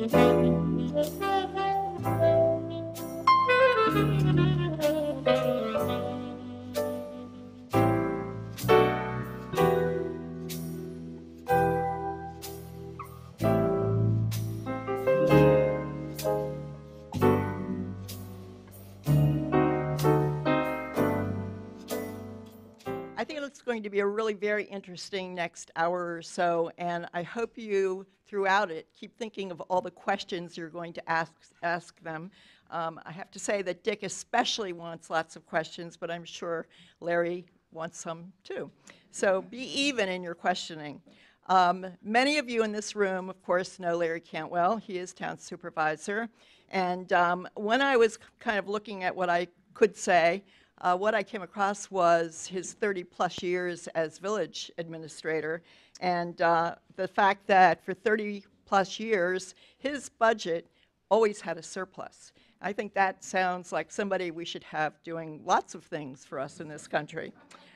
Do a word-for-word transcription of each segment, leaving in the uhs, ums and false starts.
I think it's going to be a really very interesting next hour or so, and I hope you, throughout it, keep thinking of all the questions you're going to ask, ask them. Um, I have to say that Dick especially wants lots of questions, but I'm sure Larry wants some too. So be even in your questioning. Um, many of you in this room, of course, know Larry Cantwell. He is town supervisor. And um, when I was kind of looking at what I could say, Uh, what I came across was his thirty plus years as village administrator, and uh, the fact that for thirty plus years, his budget always had a surplus. I think that sounds like somebody we should have doing lots of things for us in this country.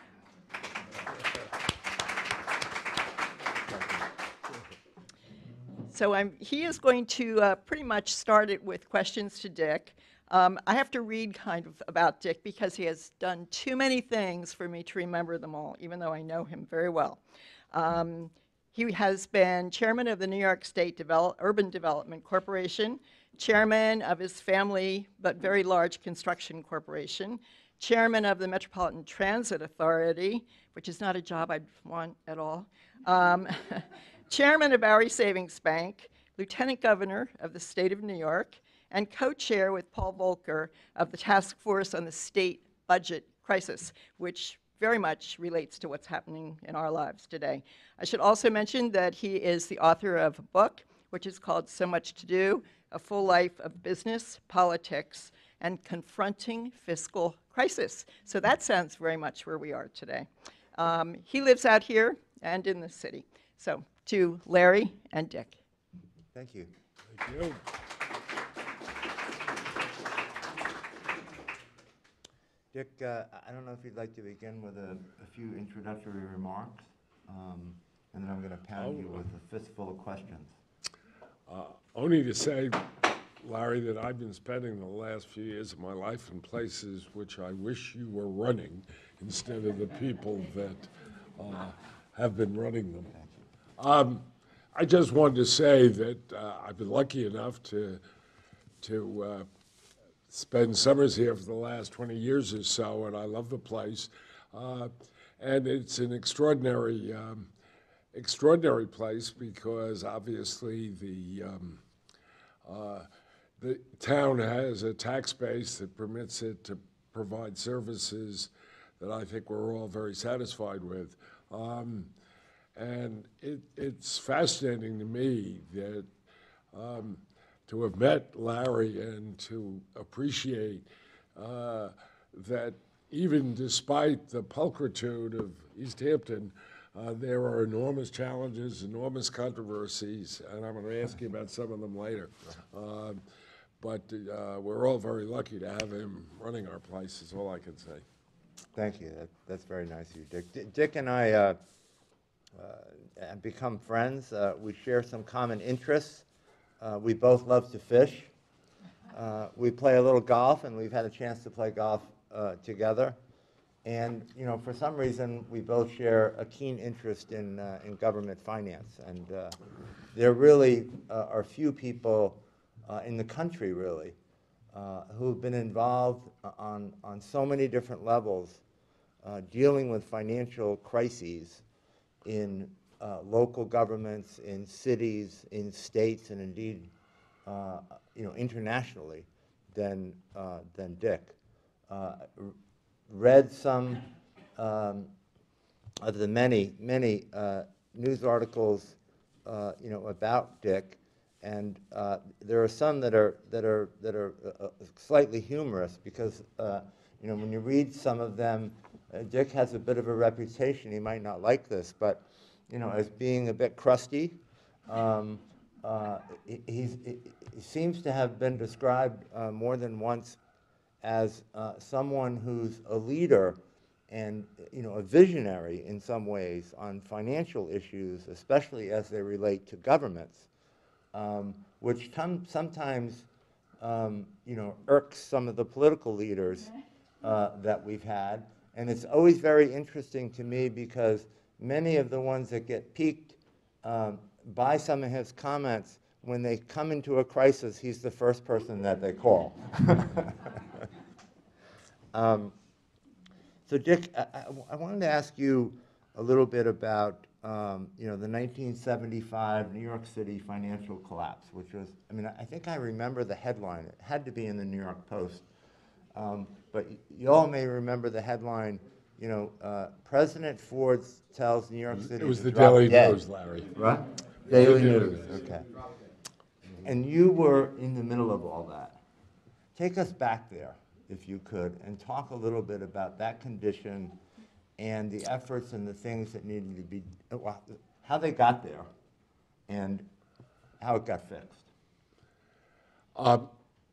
So I'm, he is going to uh, pretty much start it with questions to Dick. Um, I have to read kind of about Dick because he has done too many things for me to remember them all, even though I know him very well. Um, he has been chairman of the New York State Devel- Urban Development Corporation, chairman of his family but very large construction corporation, chairman of the Metropolitan Transit Authority, which is not a job I'd want at all, um, chairman of Bowery Savings Bank, lieutenant governor of the state of New York, and co-chair with Paul Volcker of the Task Force on the State Budget Crisis, which very much relates to what's happening in our lives today. I should also mention that he is the author of a book, which is called So Much to Do, A Full Life of Business, Politics, and Confronting Fiscal Crises. So that sounds very much where we are today. Um, he lives out here and in the city. So to Larry and Dick. Thank you. Thank you. Dick, uh, I don't know if you'd like to begin with a, a few introductory remarks, um, and then I'm going to pound Oh. you with a fistful of questions. Uh, only to say, Larry, that I've been spending the last few years of my life in places which I wish you were running instead of the people that uh, have been running them. Um, I just wanted to say that uh, I've been lucky enough to to uh, spend summers here for the last twenty years or so, and I love the place. Uh, and it's an extraordinary, um, extraordinary place because obviously the um, uh, the town has a tax base that permits it to provide services that I think we're all very satisfied with. Um, and it, it's fascinating to me that um, to have met Larry and to appreciate uh, that even despite the pulchritude of East Hampton, uh, there are enormous challenges, enormous controversies, and I'm going to ask you about some of them later. Um, but uh, we're all very lucky to have him running our place, is all I can say. Thank you. That, that's very nice of you, Dick. D Dick and I uh, uh, have become friends. Uh, we share some common interests. Uh, we both love to fish. Uh, we play a little golf, and we've had a chance to play golf uh, together. And you know, for some reason, we both share a keen interest in uh, in government finance. And uh, there really uh, are few people uh, in the country, really, uh, who have been involved on on so many different levels, uh, dealing with financial crises in uh, local governments, in cities, in states, and indeed, uh, you know, internationally, than uh, than Dick. Uh, read some um, of the many, many uh, news articles, uh, you know, about Dick, and uh, there are some that are that are that are uh, slightly humorous because, uh, you know, when you read some of them, uh, Dick has a bit of a reputation. He might not like this, but you know, as being a bit crusty. Um, uh, he, he's, he, he seems to have been described uh, more than once as uh, someone who's a leader and, you know, a visionary in some ways on financial issues, especially as they relate to governments. um, which tom- sometimes um, you know, irks some of the political leaders uh, that we've had. And it's always very interesting to me because many of the ones that get piqued um, by some of his comments, when they come into a crisis, he's the first person that they call. um, so Dick, I, I, I wanted to ask you a little bit about um, you know, the nineteen seventy-five New York City financial collapse, which was, I mean, I think I remember the headline. It had to be in the New York Post. Um, but y- you all may remember the headline, you know, uh, President Ford tells New York City It was to the drop Daily dead. News, Larry. Right? Daily Daily News, News. okay. And you were in the middle of all that. Take us back there, if you could, and talk a little bit about that condition and the efforts and the things that needed to be, well, how they got there and how it got fixed. Um,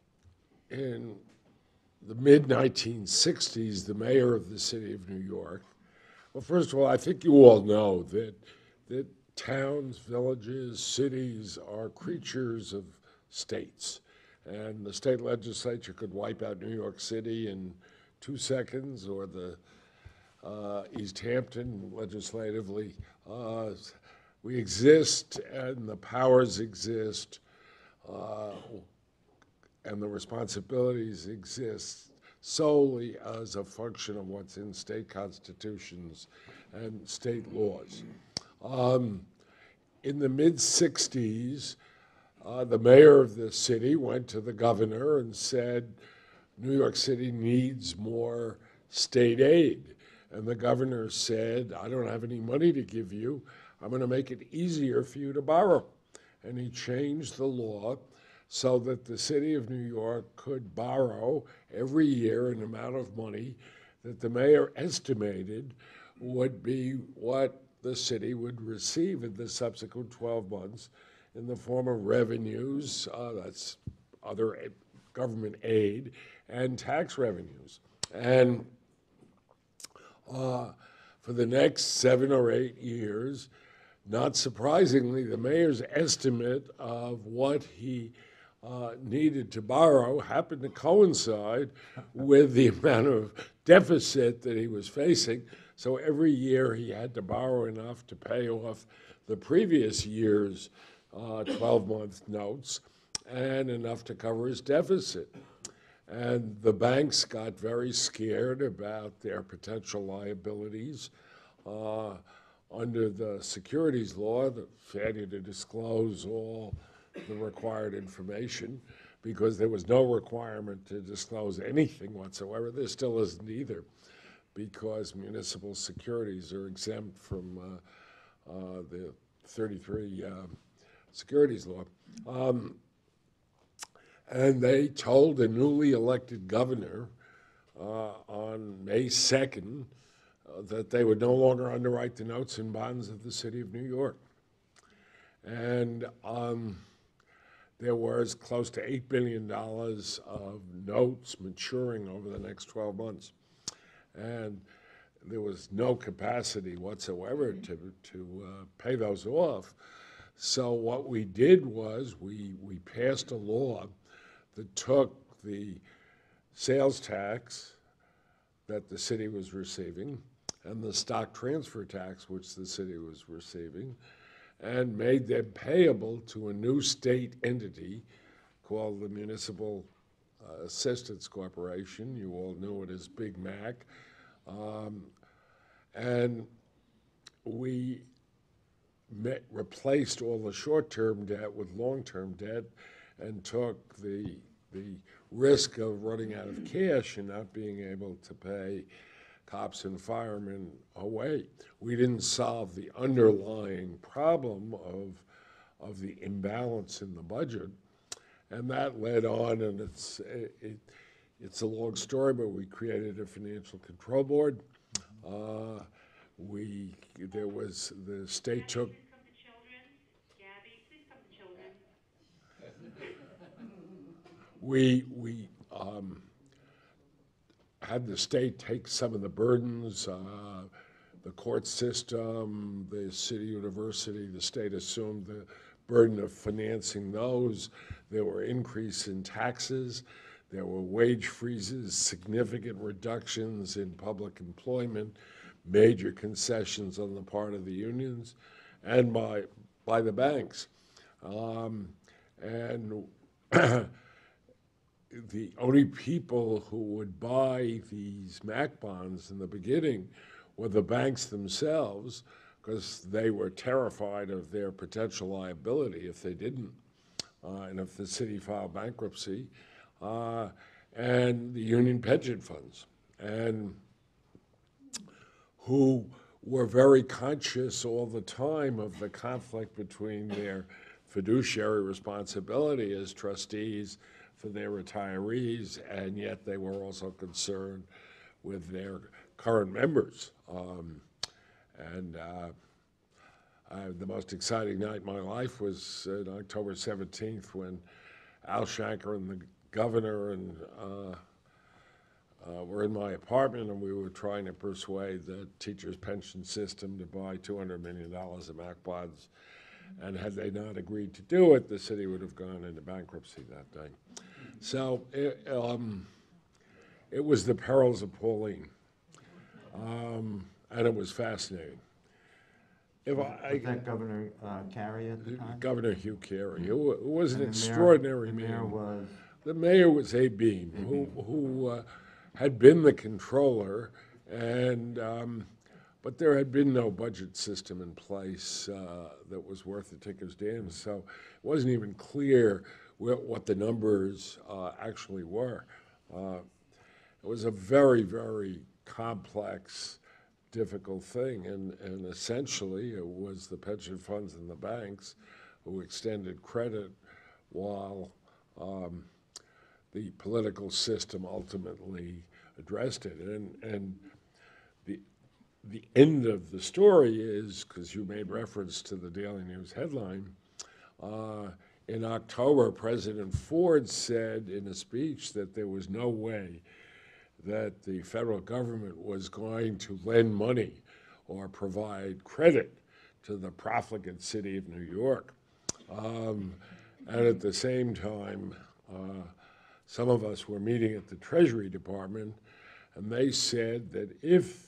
in the mid nineteen sixties, the mayor of the city of New York, well, first of all, I think you all know that, that towns, villages, cities are creatures of states. And the state legislature could wipe out New York City in two seconds, or the uh, East Hampton legislatively. Uh, we exist, and the powers exist, uh, and the responsibilities exist solely as a function of what's in state constitutions and state laws. Um, in the mid sixties, uh, the mayor of the city went to the governor and said, New York City needs more state aid. And the governor said, I don't have any money to give you. I'm going to make it easier for you to borrow. And he changed the law so that the city of New York could borrow every year an amount of money that the mayor estimated would be what the city would receive in the subsequent twelve months in the form of revenues, uh, that's other government aid, and tax revenues. And uh, for the next seven or eight years, not surprisingly, the mayor's estimate of what he uh, needed to borrow happened to coincide with the amount of deficit that he was facing. So every year he had to borrow enough to pay off the previous year's twelve-month uh, notes and enough to cover his deficit. And the banks got very scared about their potential liabilities. Uh, under the securities law, the failure to disclose all the required information, because there was no requirement to disclose anything whatsoever. There still isn't either, because municipal securities are exempt from uh, uh, the thirty-three uh, securities law. Um, and they told the newly elected governor uh, on May second uh, that they would no longer underwrite the notes and bonds of the city of New York. And um, there was close to eight billion dollars of notes maturing over the next twelve months. And there was no capacity whatsoever to, to uh, pay those off. So what we did was we, we passed a law that took the sales tax that the city was receiving and the stock transfer tax which the city was receiving and made them payable to a new state entity called the Municipal uh, Assistance Corporation. You all knew it as Big Mac. Um, and we met, replaced all the short-term debt with long-term debt and took the, the risk of running out of cash and not being able to pay cops and firemen away. We didn't solve the underlying problem of, of the imbalance in the budget, and that led on, and it's, it, it, it's a long story, but we created a financial control board. Uh, we, there was, the state took. Gabby, please come to children. Gabby, please come to children. We, we um, had the state take some of the burdens, uh, the court system, the city university, the state assumed the burden of financing those. There were increase in taxes. There were wage freezes, significant reductions in public employment, major concessions on the part of the unions and by, by the banks. Um, and the only people who would buy these MAC bonds in the beginning were the banks themselves, because they were terrified of their potential liability if they didn't, uh, and if the city filed bankruptcy, uh, and the union pension funds, and who were very conscious all the time of the conflict between their fiduciary responsibility as trustees for their retirees, and yet they were also concerned with their current members. Um, and uh, uh, the most exciting night in my life was on October seventeenth when Al Shanker and the governor and uh, uh, were in my apartment, and we were trying to persuade the teachers' pension system to buy two hundred million dollars of MAC bonds. And had they not agreed to do it, the city would have gone into bankruptcy that day. So it, um, it was the perils of Pauline, um, and it was fascinating. If Was, I, was that Governor uh, Carey at the time? Governor Hugh Carey, who, who was an And the mayor- extraordinary the man. mayor was? The mayor was Abe Beam, who, who uh, had been the controller, and um, but there had been no budget system in place uh, that was worth the ticker's damn, so it wasn't even clear wh what the numbers uh, actually were. Uh, it was a very, very complex, difficult thing, and, and essentially it was the pension funds and the banks who extended credit while um, the political system ultimately addressed it. And, and the, the end of the story is, because you made reference to the Daily News headline, uh, in October, President Ford said in a speech that there was no way that the federal government was going to lend money or provide credit to the profligate city of New York. Um, and at the same time, uh, some of us were meeting at the Treasury Department, and they said that if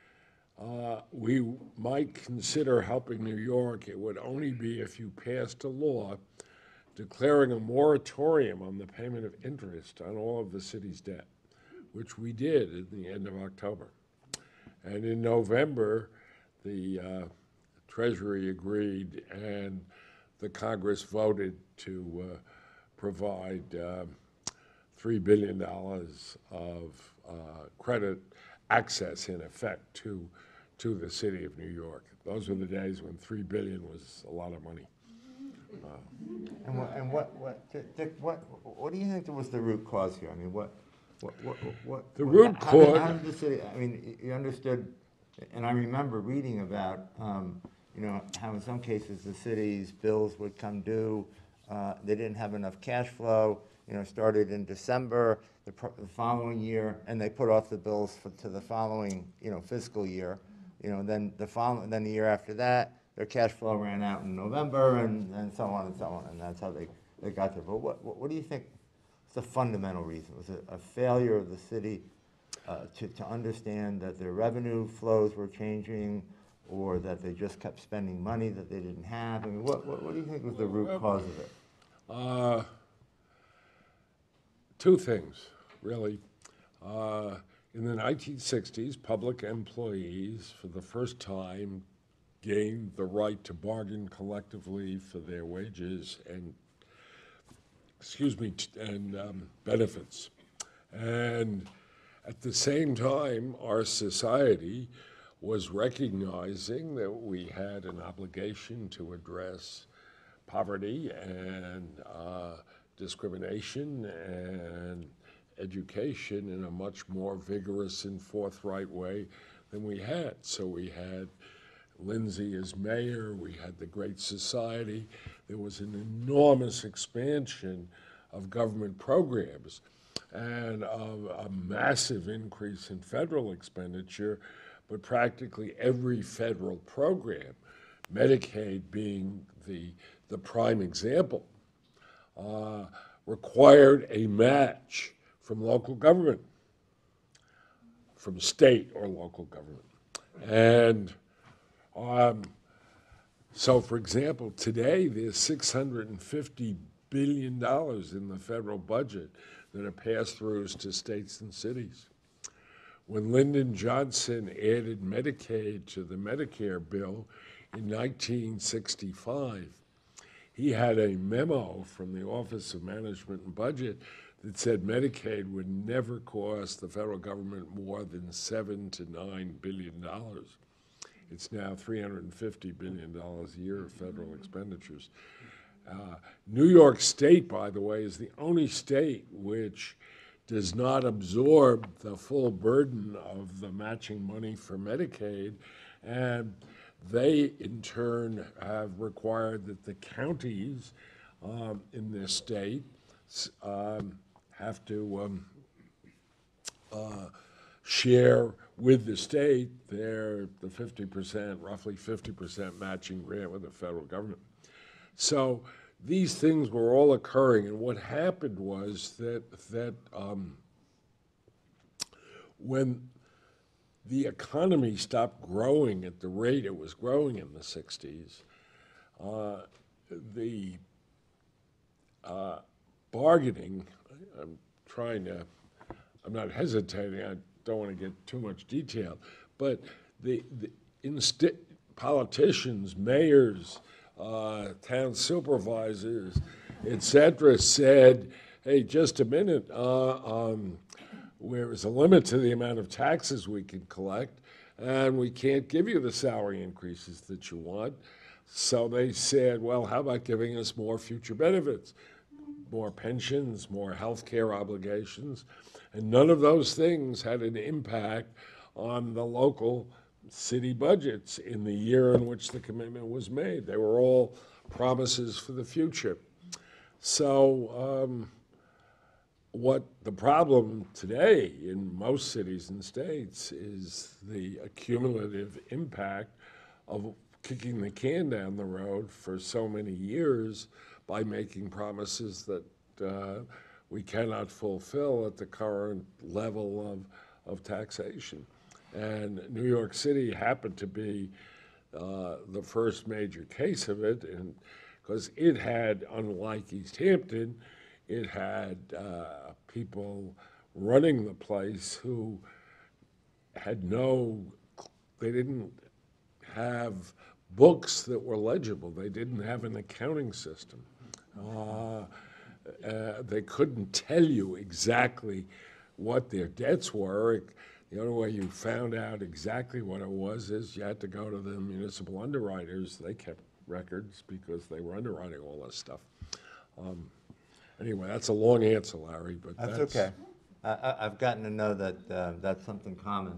uh, we might consider helping New York, it would only be if you passed a law declaring a moratorium on the payment of interest on all of the city's debt, which we did at the end of October. And in November, the uh, Treasury agreed, and the Congress voted to uh, provide uh, three billion dollars of uh, credit access, in effect, to, to the city of New York. Those were the days when three billion dollars was a lot of money. Uh, And what, and what, what, Dick, what, what do you think was the root cause here? I mean, what, what, what, what? The what- root how did- cause- How did the city, I mean, you understood, and I remember reading about, um, you know, how in some cases the city's bills would come due, uh, they didn't have enough cash flow, you know, started in December, the, pro- the following year, and they put off the bills for, to the following, you know, fiscal year. You know, then the following, then the year after that, their cash flow ran out in November, and, and so on and so on, and that's how they, they got there. But what, what, what do you think is the fundamental reason? Was it a failure of the city uh, to, to understand that their revenue flows were changing, or that they just kept spending money that they didn't have? I mean, what, what, what do you think was the root cause of it? Uh, two things, really. Uh, in the nineteen sixties, public employees, for the first time, gained the right to bargain collectively for their wages and, excuse me, t- and um, benefits. And at the same time, our society was recognizing that we had an obligation to address poverty and uh, discrimination and education in a much more vigorous and forthright way than we had. So we had Lindsay as mayor, we had the Great Society. There was an enormous expansion of government programs and a, a massive increase in federal expenditure, but practically every federal program, Medicaid being the the prime example, uh, required a match from local government, from state or local government. And um, so, for example, today there's six hundred fifty billion dollars in the federal budget that are pass-throughs to states and cities. When Lyndon Johnson added Medicaid to the Medicare bill in nineteen sixty-five, he had a memo from the Office of Management and Budget that said Medicaid would never cost the federal government more than seven to nine billion dollars. It's now three hundred fifty billion dollars a year of federal expenditures. Uh, New York State, by the way, is the only state which does not absorb the full burden of the matching money for Medicaid, and they, in turn, have required that the counties um, in this state um, have to um, uh, share with the state their the fifty percent, roughly fifty percent matching grant with the federal government. So these things were all occurring, and what happened was that that um, when the economy stopped growing at the rate it was growing in the sixties, uh, the uh, bargaining, I'm trying to, I'm not hesitating, I don't want to get too much detail, but the, the insti- politicians, mayors, uh, town supervisors, et cetera, said, hey, just a minute, uh, um, there is a limit to the amount of taxes we can collect, and we can't give you the salary increases that you want. So they said, well, how about giving us more future benefits, more pensions, more health care obligations? And none of those things had an impact on the local city budgets in the year in which the commitment was made. They were all promises for the future. So um, what the problem today in most cities and states is the accumulative impact of kicking the can down the road for so many years by making promises that uh, we cannot fulfill at the current level of, of taxation. And New York City happened to be uh, the first major case of it, and because it had, unlike East Hampton, it had uh, people running the place who had no, they didn't have books that were legible. They didn't have an accounting system. Uh, uh, they couldn't tell you exactly what their debts were. The only way you found out exactly what it was is you had to go to the municipal underwriters. They kept records because they were underwriting all this stuff. Um, anyway, that's a long answer, Larry, but That's, that's okay. I, I, I've gotten to know that uh, that's something common.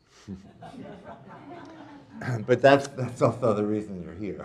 But that's that's also the reason you're here.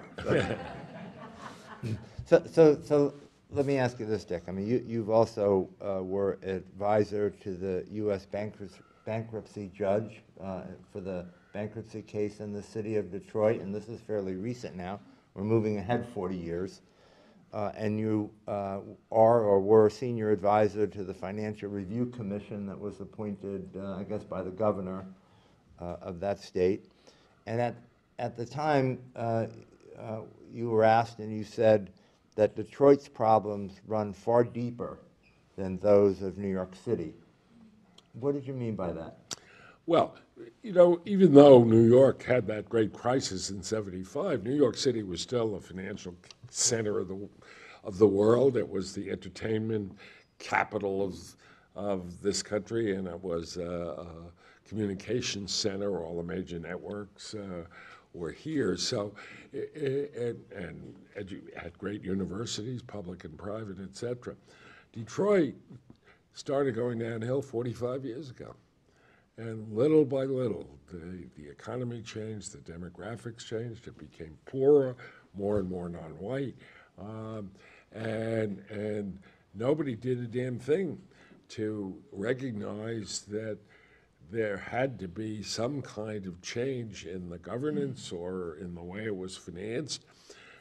So, so, so let me ask you this, Dick. I mean, you, you've also uh, were advisor to the U S bankruptcy, bankruptcy judge uh, for the bankruptcy case in the city of Detroit, and this is fairly recent now. We're moving ahead forty years. Uh, and you uh, are or were senior advisor to the Financial Review Commission that was appointed, uh, I guess, by the governor uh, of that state. And at, at the time, uh, uh, you were asked and you said that Detroit's problems run far deeper than those of New York City. What did you mean by that? Well, you know, even though New York had that great crisis in seventy-five, New York City was still a financial center of the of the world. It was the entertainment capital of of this country, and it was a, a communications center. All the major networks uh, were here. So, it, it, and edu had great universities, public and private, et cetera. Detroit started going downhill forty-five years ago. And little by little, the, the economy changed, the demographics changed, it became poorer, more and more non-white, um, and, and nobody did a damn thing to recognize that there had to be some kind of change in the governance or in the way it was financed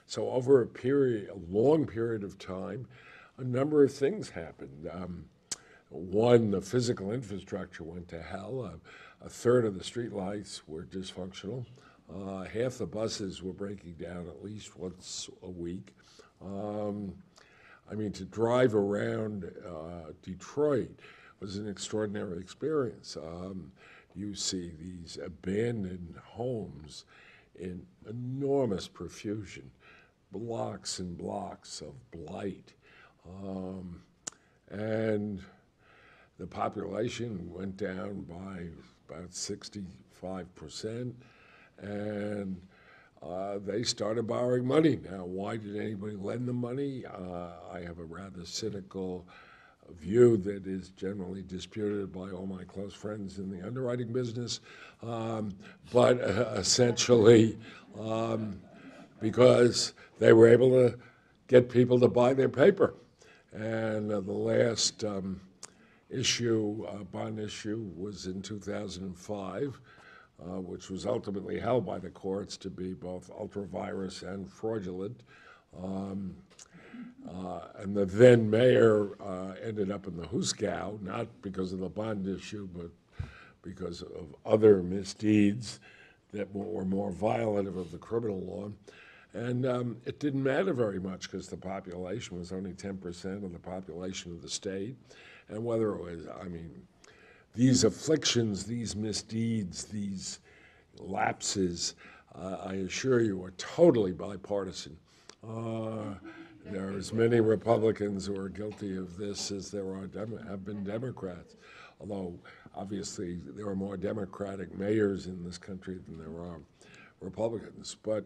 so over a period, a long period of time, a number of things happened. Um, one, the physical infrastructure went to hell. Uh, a third of the streetlights were dysfunctional. Uh, half the buses were breaking down at least once a week. Um, I mean, to drive around uh, Detroit was an extraordinary experience. Um, you see these abandoned homes in enormous profusion, blocks and blocks of blight. Um, and the population went down by about sixty-five percent, and uh, they started borrowing money. Now, why did anybody lend them money? Uh, I have a rather cynical view that is generally disputed by all my close friends in the underwriting business, um, but uh, essentially um, because they were able to get people to buy their paper. And uh, the last um, issue, uh, bond issue, was in two thousand five, uh, which was ultimately held by the courts to be both ultra-virus and fraudulent. Um, uh, and the then mayor uh, ended up in the Huskow, not because of the bond issue, but because of other misdeeds that were more violative of the criminal law. And um, it didn't matter very much because the population was only ten percent of the population of the state. And whether it was, I mean, these afflictions, these misdeeds, these lapses, uh, I assure you, are totally bipartisan. Uh, there are as many Republicans who are guilty of this as there are Demo- have been Democrats, although obviously there are more Democratic mayors in this country than there are Republicans. But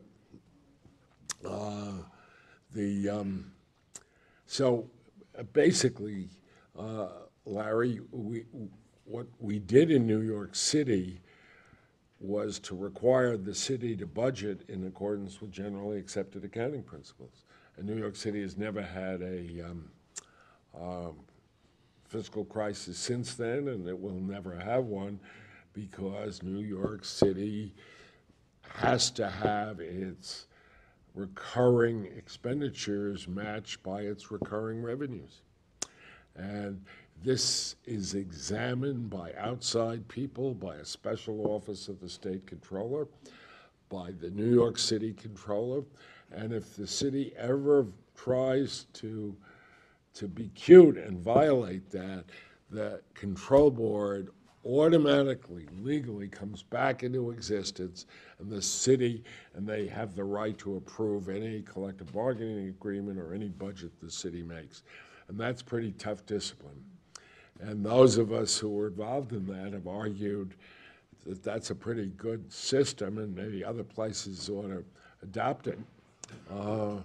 uh, the um, so uh, basically, uh, Larry, we, what we did in New York City was to require the city to budget in accordance with generally accepted accounting principles. And New York City has never had a um, um, fiscal crisis since then, and it will never have one because New York City has to have its recurring expenditures matched by its recurring revenues. And this is examined by outside people, by a special office of the state controller, by the New York City controller. And if the city ever tries to, to be cute and violate that, the control board automatically, legally comes back into existence, and the city, and they have the right to approve any collective bargaining agreement or any budget the city makes. And that's pretty tough discipline. And those of us who were involved in that have argued that that's a pretty good system, and maybe other places ought to adopt it. Uh,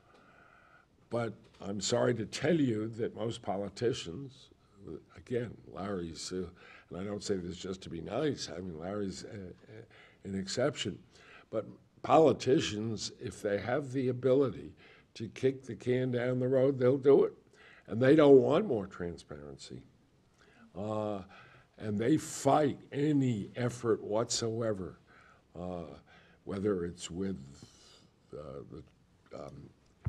but I'm sorry to tell you that most politicians, again, Larry's, uh, and I don't say this just to be nice, I mean, Larry's a, a, an exception, but politicians, if they have the ability to kick the can down the road, they'll do it. And they don't want more transparency. Uh, and they fight any effort whatsoever, uh, whether it's with uh, the um,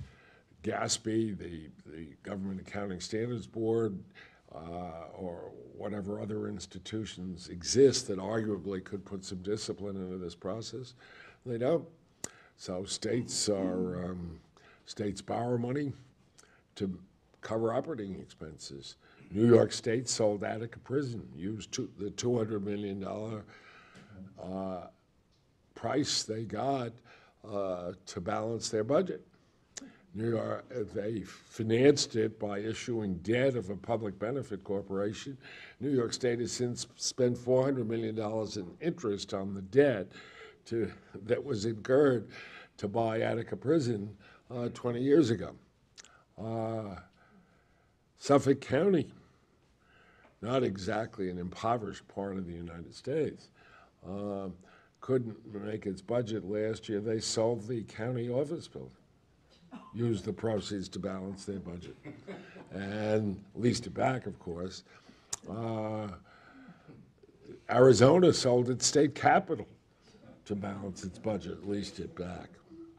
GASB, the, the Government Accounting Standards Board, uh, or whatever other institutions exist that arguably could put some discipline into this process. They don't. So states are, um, states borrow money to cover operating expenses. New York State sold Attica Prison, used two, the two hundred million dollars uh, price they got uh, to balance their budget. New York, they financed it by issuing debt of a public benefit corporation. New York State has since spent four hundred million dollars in interest on the debt to, that was incurred to buy Attica Prison uh, twenty years ago. Uh, Suffolk County, not exactly an impoverished part of the United States, uh, couldn't make its budget last year. They sold the county office building, used the proceeds to balance their budget, and leased it back, of course. Uh, Arizona sold its state capital to balance its budget, leased it back.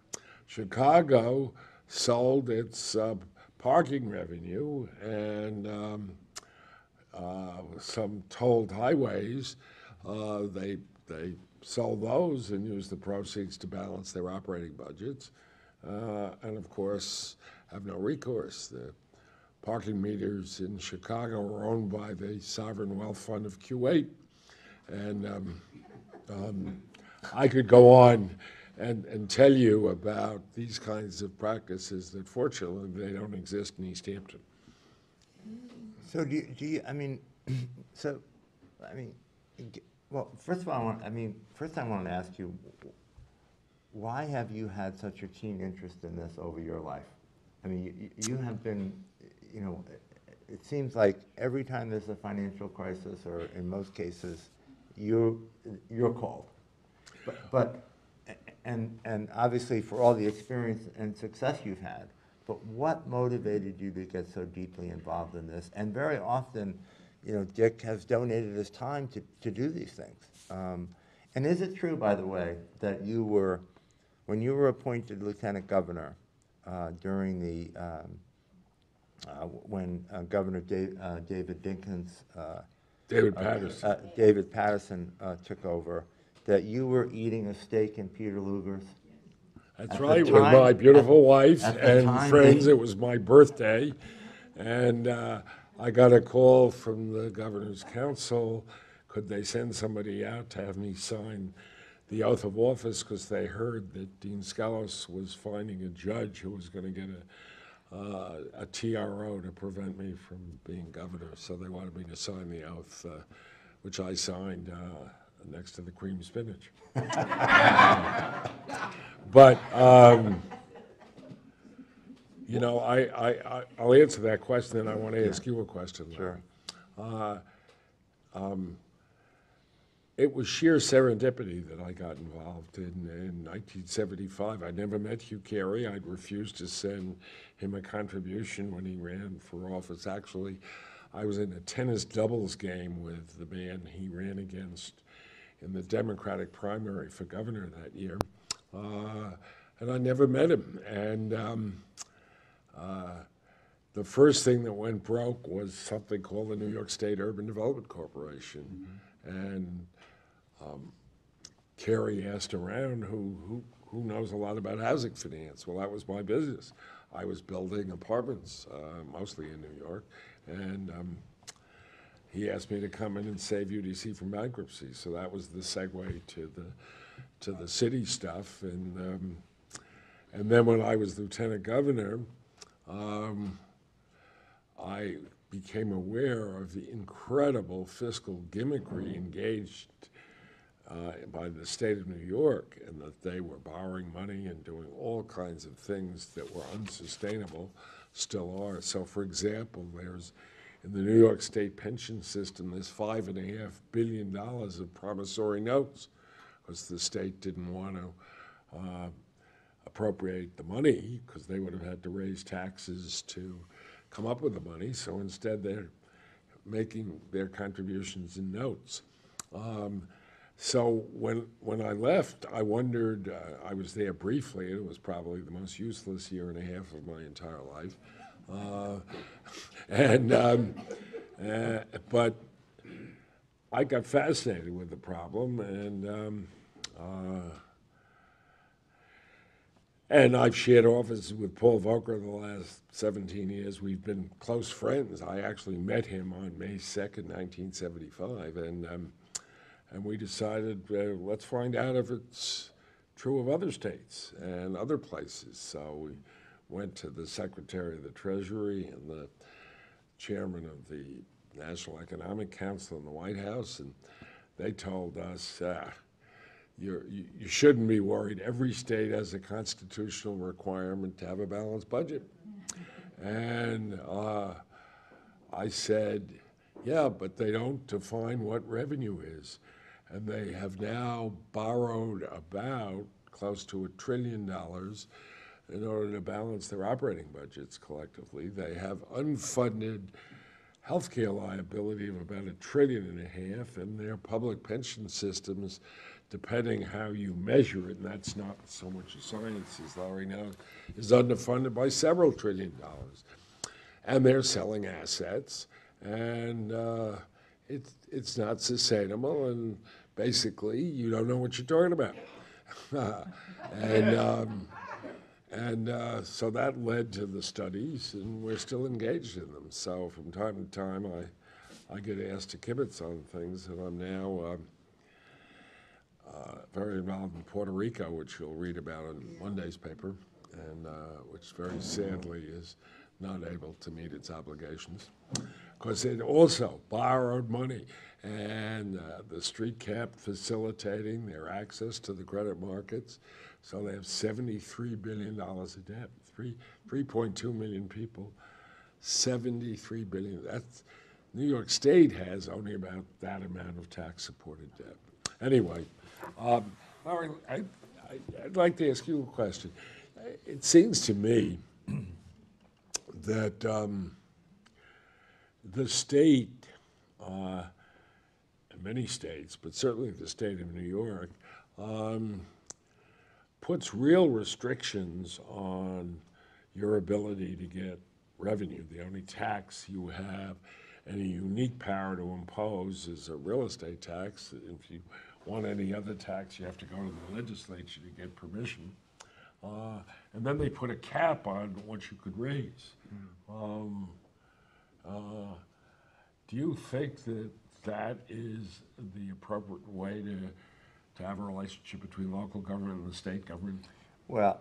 Chicago sold its uh, parking revenue and um, uh, some tolled highways. Uh, they they sold those and used the proceeds to balance their operating budgets, uh, and of course have no recourse. The parking meters in Chicago are owned by the sovereign wealth fund of Q eight, and um, um, I could go on and, and tell you about these kinds of practices that fortunately they don't exist in East Hampton. So do you, do you, I mean, so, I mean, g- well, first of all, I want, I mean, first I want to ask you, why have you had such a keen interest in this over your life? I mean, you, you have been, you know, it seems like every time there's a financial crisis, or in most cases, you, you're called. But, but and, and obviously for all the experience and success you've had, but what motivated you to get so deeply involved in this? And very often, you know, Dick has donated his time to, to do these things. Um, and is it true, by the way, that you were, when you were appointed lieutenant governor uh, during the, um, uh, when uh, Governor Dave, uh, David Dinkins, uh, David uh, Paterson. uh, David Paterson uh, took over, that you were eating a steak in Peter Luger's? That's At the right, with time- my beautiful wife at the and time, friends. they- It was my birthday, and uh, I got a call from the governor's council. Could they send somebody out to have me sign the oath of office, because they heard that Dean Skelos was finding a judge who was going to get a, uh, a T R O to prevent me from being governor. So they wanted me to sign the oath, uh, which I signed uh, next to the cream spinach. But, um, you know, I, I, I, I'll answer that question, and I want to ask you a question, Larry. Sure. Uh, um, it was sheer serendipity that I got involved in in nineteen seventy-five. I never met Hugh Carey. I'd refused to send him a contribution when he ran for office. Actually, I was in a tennis doubles game with the man he ran against in the Democratic primary for governor that year. Uh, and I never met him. And um, uh, the first thing that went broke was something called the New York State Urban Development Corporation. Mm-hmm. And um, Kerry asked around who, who, who knows a lot about housing finance. Well, that was my business. I was building apartments, uh, mostly in New York. And um, he asked me to come in and save U D C from bankruptcy. So that was the segue to the to the city stuff. And um, and then when I was lieutenant governor, um, I became aware of the incredible fiscal gimmickry engaged uh, by the state of New York, and that they were borrowing money and doing all kinds of things that were unsustainable, still are. So, for example, there's in the New York State pension system, there's five and a half billion dollars of promissory notes, because the state didn't want to uh, appropriate the money, because they would have had to raise taxes to come up with the money. So instead, they're making their contributions in notes. Um, so when when I left, I wondered. Uh, I was there briefly. It was probably the most useless year and a half of my entire life. Uh, and um, uh, but I got fascinated with the problem, and um, uh, and I've shared offices with Paul Volcker the last seventeen years. We've been close friends. I actually met him on May second, nineteen seventy-five, and um, and we decided uh, let's find out if it's true of other states and other places. So we went to the Secretary of the Treasury and the chairman of the National Economic Council in the White House, and they told us, uh, you're, you, you shouldn't be worried. Every state has a constitutional requirement to have a balanced budget. And uh, I said, yeah, but they don't define what revenue is. And they have now borrowed about close to a trillion dollars in order to balance their operating budgets collectively. They have unfunded healthcare liability of about a trillion and a half, and their public pension systems depending how you measure it, and that's not so much a science, as Larry knows, is underfunded by several trillion dollars. And they're selling assets, and uh, it's, it's not sustainable, and basically, you don't know what you're talking about. and um, and uh, so that led to the studies, and we're still engaged in them. So from time to time, I, I get asked to kibitz on things, and I'm now uh, uh, very involved in Puerto Rico, which you'll read about in Monday's paper, and uh, which very sadly is not able to meet its obligations, because it also borrowed money, and uh, the street kept facilitating their access to the credit markets. So they have seventy-three billion dollars of debt, three, 3.2 million people, seventy-three billion dollars. That's, New York State has only about that amount of tax-supported debt. Anyway, um, Larry, I, I, I'd like to ask you a question. It seems to me that um, the state, uh, many states, but certainly the state of New York, um, puts real restrictions on your ability to get revenue. The only tax you have any unique power to impose is a real estate tax. If you want any other tax, you have to go to the legislature to get permission. Uh, and then they put a cap on what you could raise. Mm. Um, uh, do you think that that is the appropriate way to, to have a relationship between local government and the state government? Well,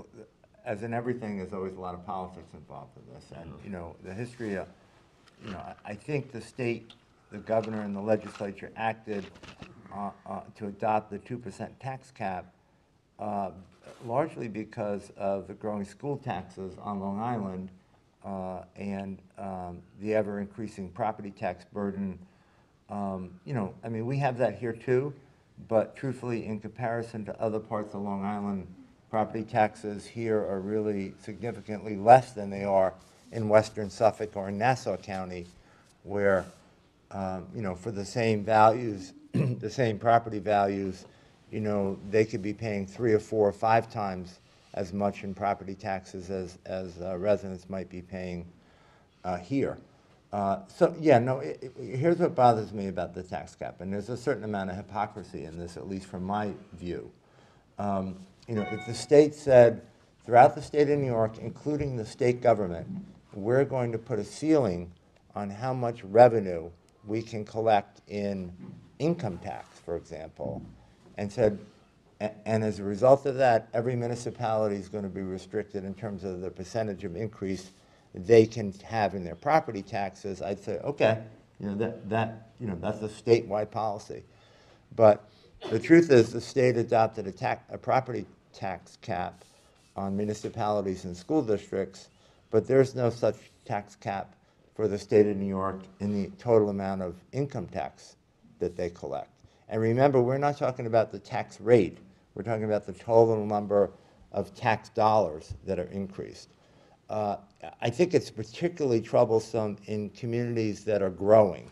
as in everything, there's always a lot of politics involved in this. And, you know, the history of, you know, I, I think the state, the governor and the legislature acted uh, uh, to adopt the two percent tax cap uh, largely because of the growing school taxes on Long Island uh, and um, the ever-increasing property tax burden. Um, you know, I mean, we have that here too, but truthfully, in comparison to other parts of Long Island, property taxes here are really significantly less than they are in Western Suffolk or in Nassau County, where, um, you know, for the same values, the same property values, you know, they could be paying three or four or five times as much in property taxes as, as uh, residents might be paying uh, here. Uh, so, yeah, no, it, it, here's what bothers me about the tax cap, and there's a certain amount of hypocrisy in this, at least from my view. Um, you know, if the state said, throughout the state of New York, including the state government, we're going to put a ceiling on how much revenue we can collect in income tax, for example, and said, and as a result of that, every municipality is going to be restricted in terms of the percentage of increase they can have in their property taxes, I'd say, okay, you know, that, that, you know, that's a statewide policy. But the truth is the state adopted a, tax, a property tax cap on municipalities and school districts, but there's no such tax cap for the state of New York in the total amount of income tax that they collect. And remember, we're not talking about the tax rate. We're talking about the total number of tax dollars that are increased. Uh, I think it's particularly troublesome in communities that are growing.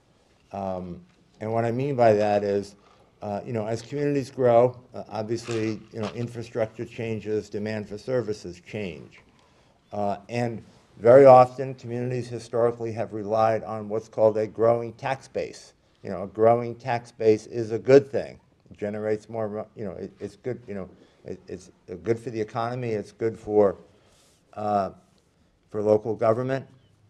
Um, and what I mean by that is, uh, you know, as communities grow, uh, obviously, you know, infrastructure changes, demand for services change. Uh, and very often, communities historically have relied on what's called a growing tax base. You know, a growing tax base is a good thing. It generates more, you know, it, it's good, you know, it, it's good for the economy, it's good for Uh, for local government,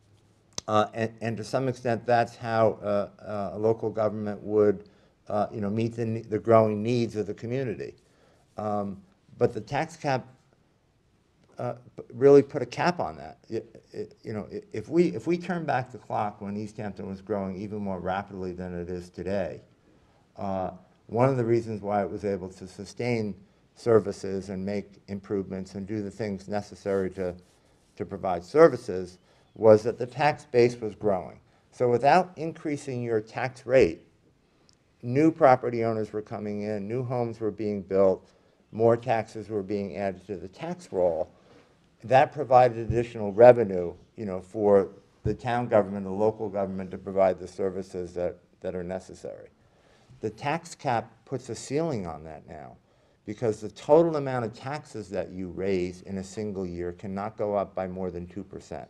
uh, and, and to some extent that's how uh, uh, a local government would uh, you know, meet the, the growing needs of the community. Um, but the tax cap uh, really put a cap on that. It, it, you know, if we, if we turn back the clock when East Hampton was growing even more rapidly than it is today, uh, one of the reasons why it was able to sustain services and make improvements and do the things necessary to, to provide services was that the tax base was growing. So without increasing your tax rate, new property owners were coming in, new homes were being built, more taxes were being added to the tax roll. That provided additional revenue, you know, for the town government, the local government to provide the services that, that are necessary. the tax cap puts a ceiling on that now, because the total amount of taxes that you raise in a single year cannot go up by more than two percent.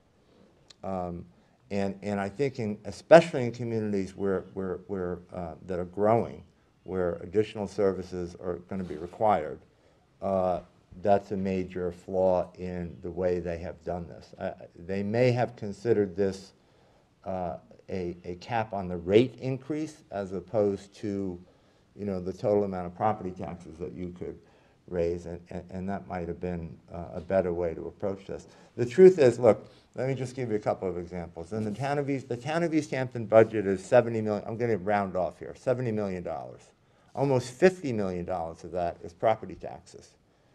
Um, and, and I think, in, especially in communities where, where, where, uh, that are growing, where additional services are going to be required, uh, that's a major flaw in the way they have done this. Uh, they may have considered this uh, a, a cap on the rate increase as opposed to, you know, the total amount of property taxes that you could raise, and, and, and that might have been uh, a better way to approach this. The truth is, look, let me just give you a couple of examples. In the town of East, the town of East Hampton budget is seventy million, I'm going to round off here, seventy million dollars. Almost fifty million dollars of that is property taxes.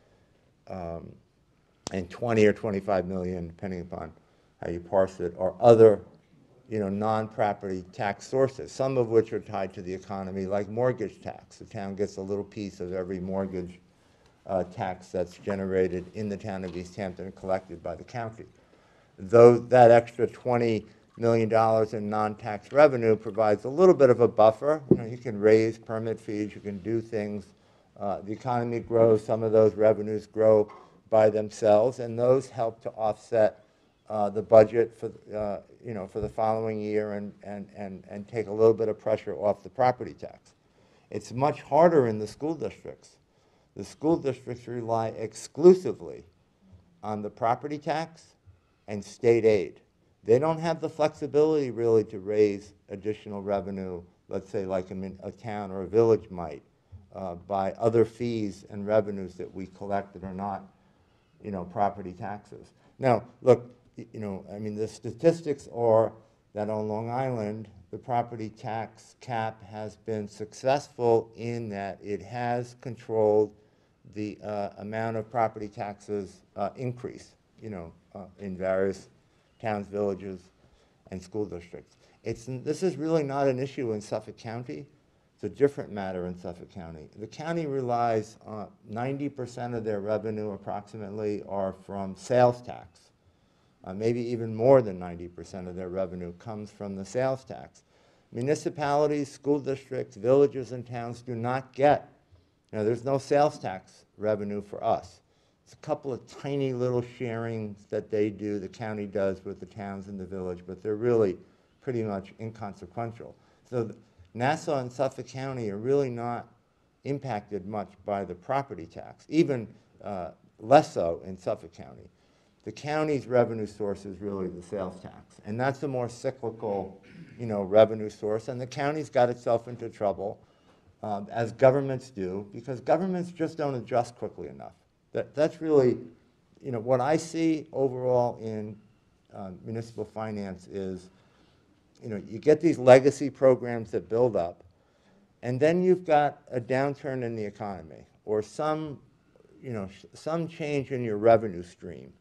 Um, and twenty or twenty-five million, depending upon how you parse it, are other, you know, non-property tax sources, some of which are tied to the economy, like mortgage tax. The town gets a little piece of every mortgage uh, tax that's generated in the town of East Hampton and collected by the county. Though that extra twenty million dollars in non-tax revenue provides a little bit of a buffer. You know, you can raise permit fees, you can do things. Uh, the economy grows, some of those revenues grow by themselves, and those help to offset uh, the budget for, uh, you know, for the following year and, and, and, and take a little bit of pressure off the property tax. It's much harder in the school districts. The school districts rely exclusively on the property tax and state aid. They don't have the flexibility really to raise additional revenue, let's say like a, a town or a village might, uh, by other fees and revenues that we collect that are not, you know, property taxes. Now, look, you know, I mean, the statistics are that on Long Island, the property tax cap has been successful in that it has controlled the uh, amount of property taxes uh, increase, you know, uh, in various towns, villages, and school districts. It's, this is really not an issue in Suffolk County. It's a different matter in Suffolk County. The county relies on ninety percent of their revenue approximately are from sales tax. Uh, maybe even more than ninety percent of their revenue comes from the sales tax. Municipalities, school districts, villages, and towns do not get, you know, there's no sales tax revenue for us. It's a couple of tiny little sharings that they do, the county does with the towns and the village, but they're really pretty much inconsequential. So the, Nassau and Suffolk County are really not impacted much by the property tax, even uh, less so in Suffolk County. The county's revenue source is really the sales tax, and that's a more cyclical, you know, revenue source, and the county's got itself into trouble, um, as governments do, because governments just don't adjust quickly enough. That, that's really, you know, what I see overall in uh, municipal finance is, you know, you get these legacy programs that build up, and then you've got a downturn in the economy, or some, you know, some change in your revenue stream.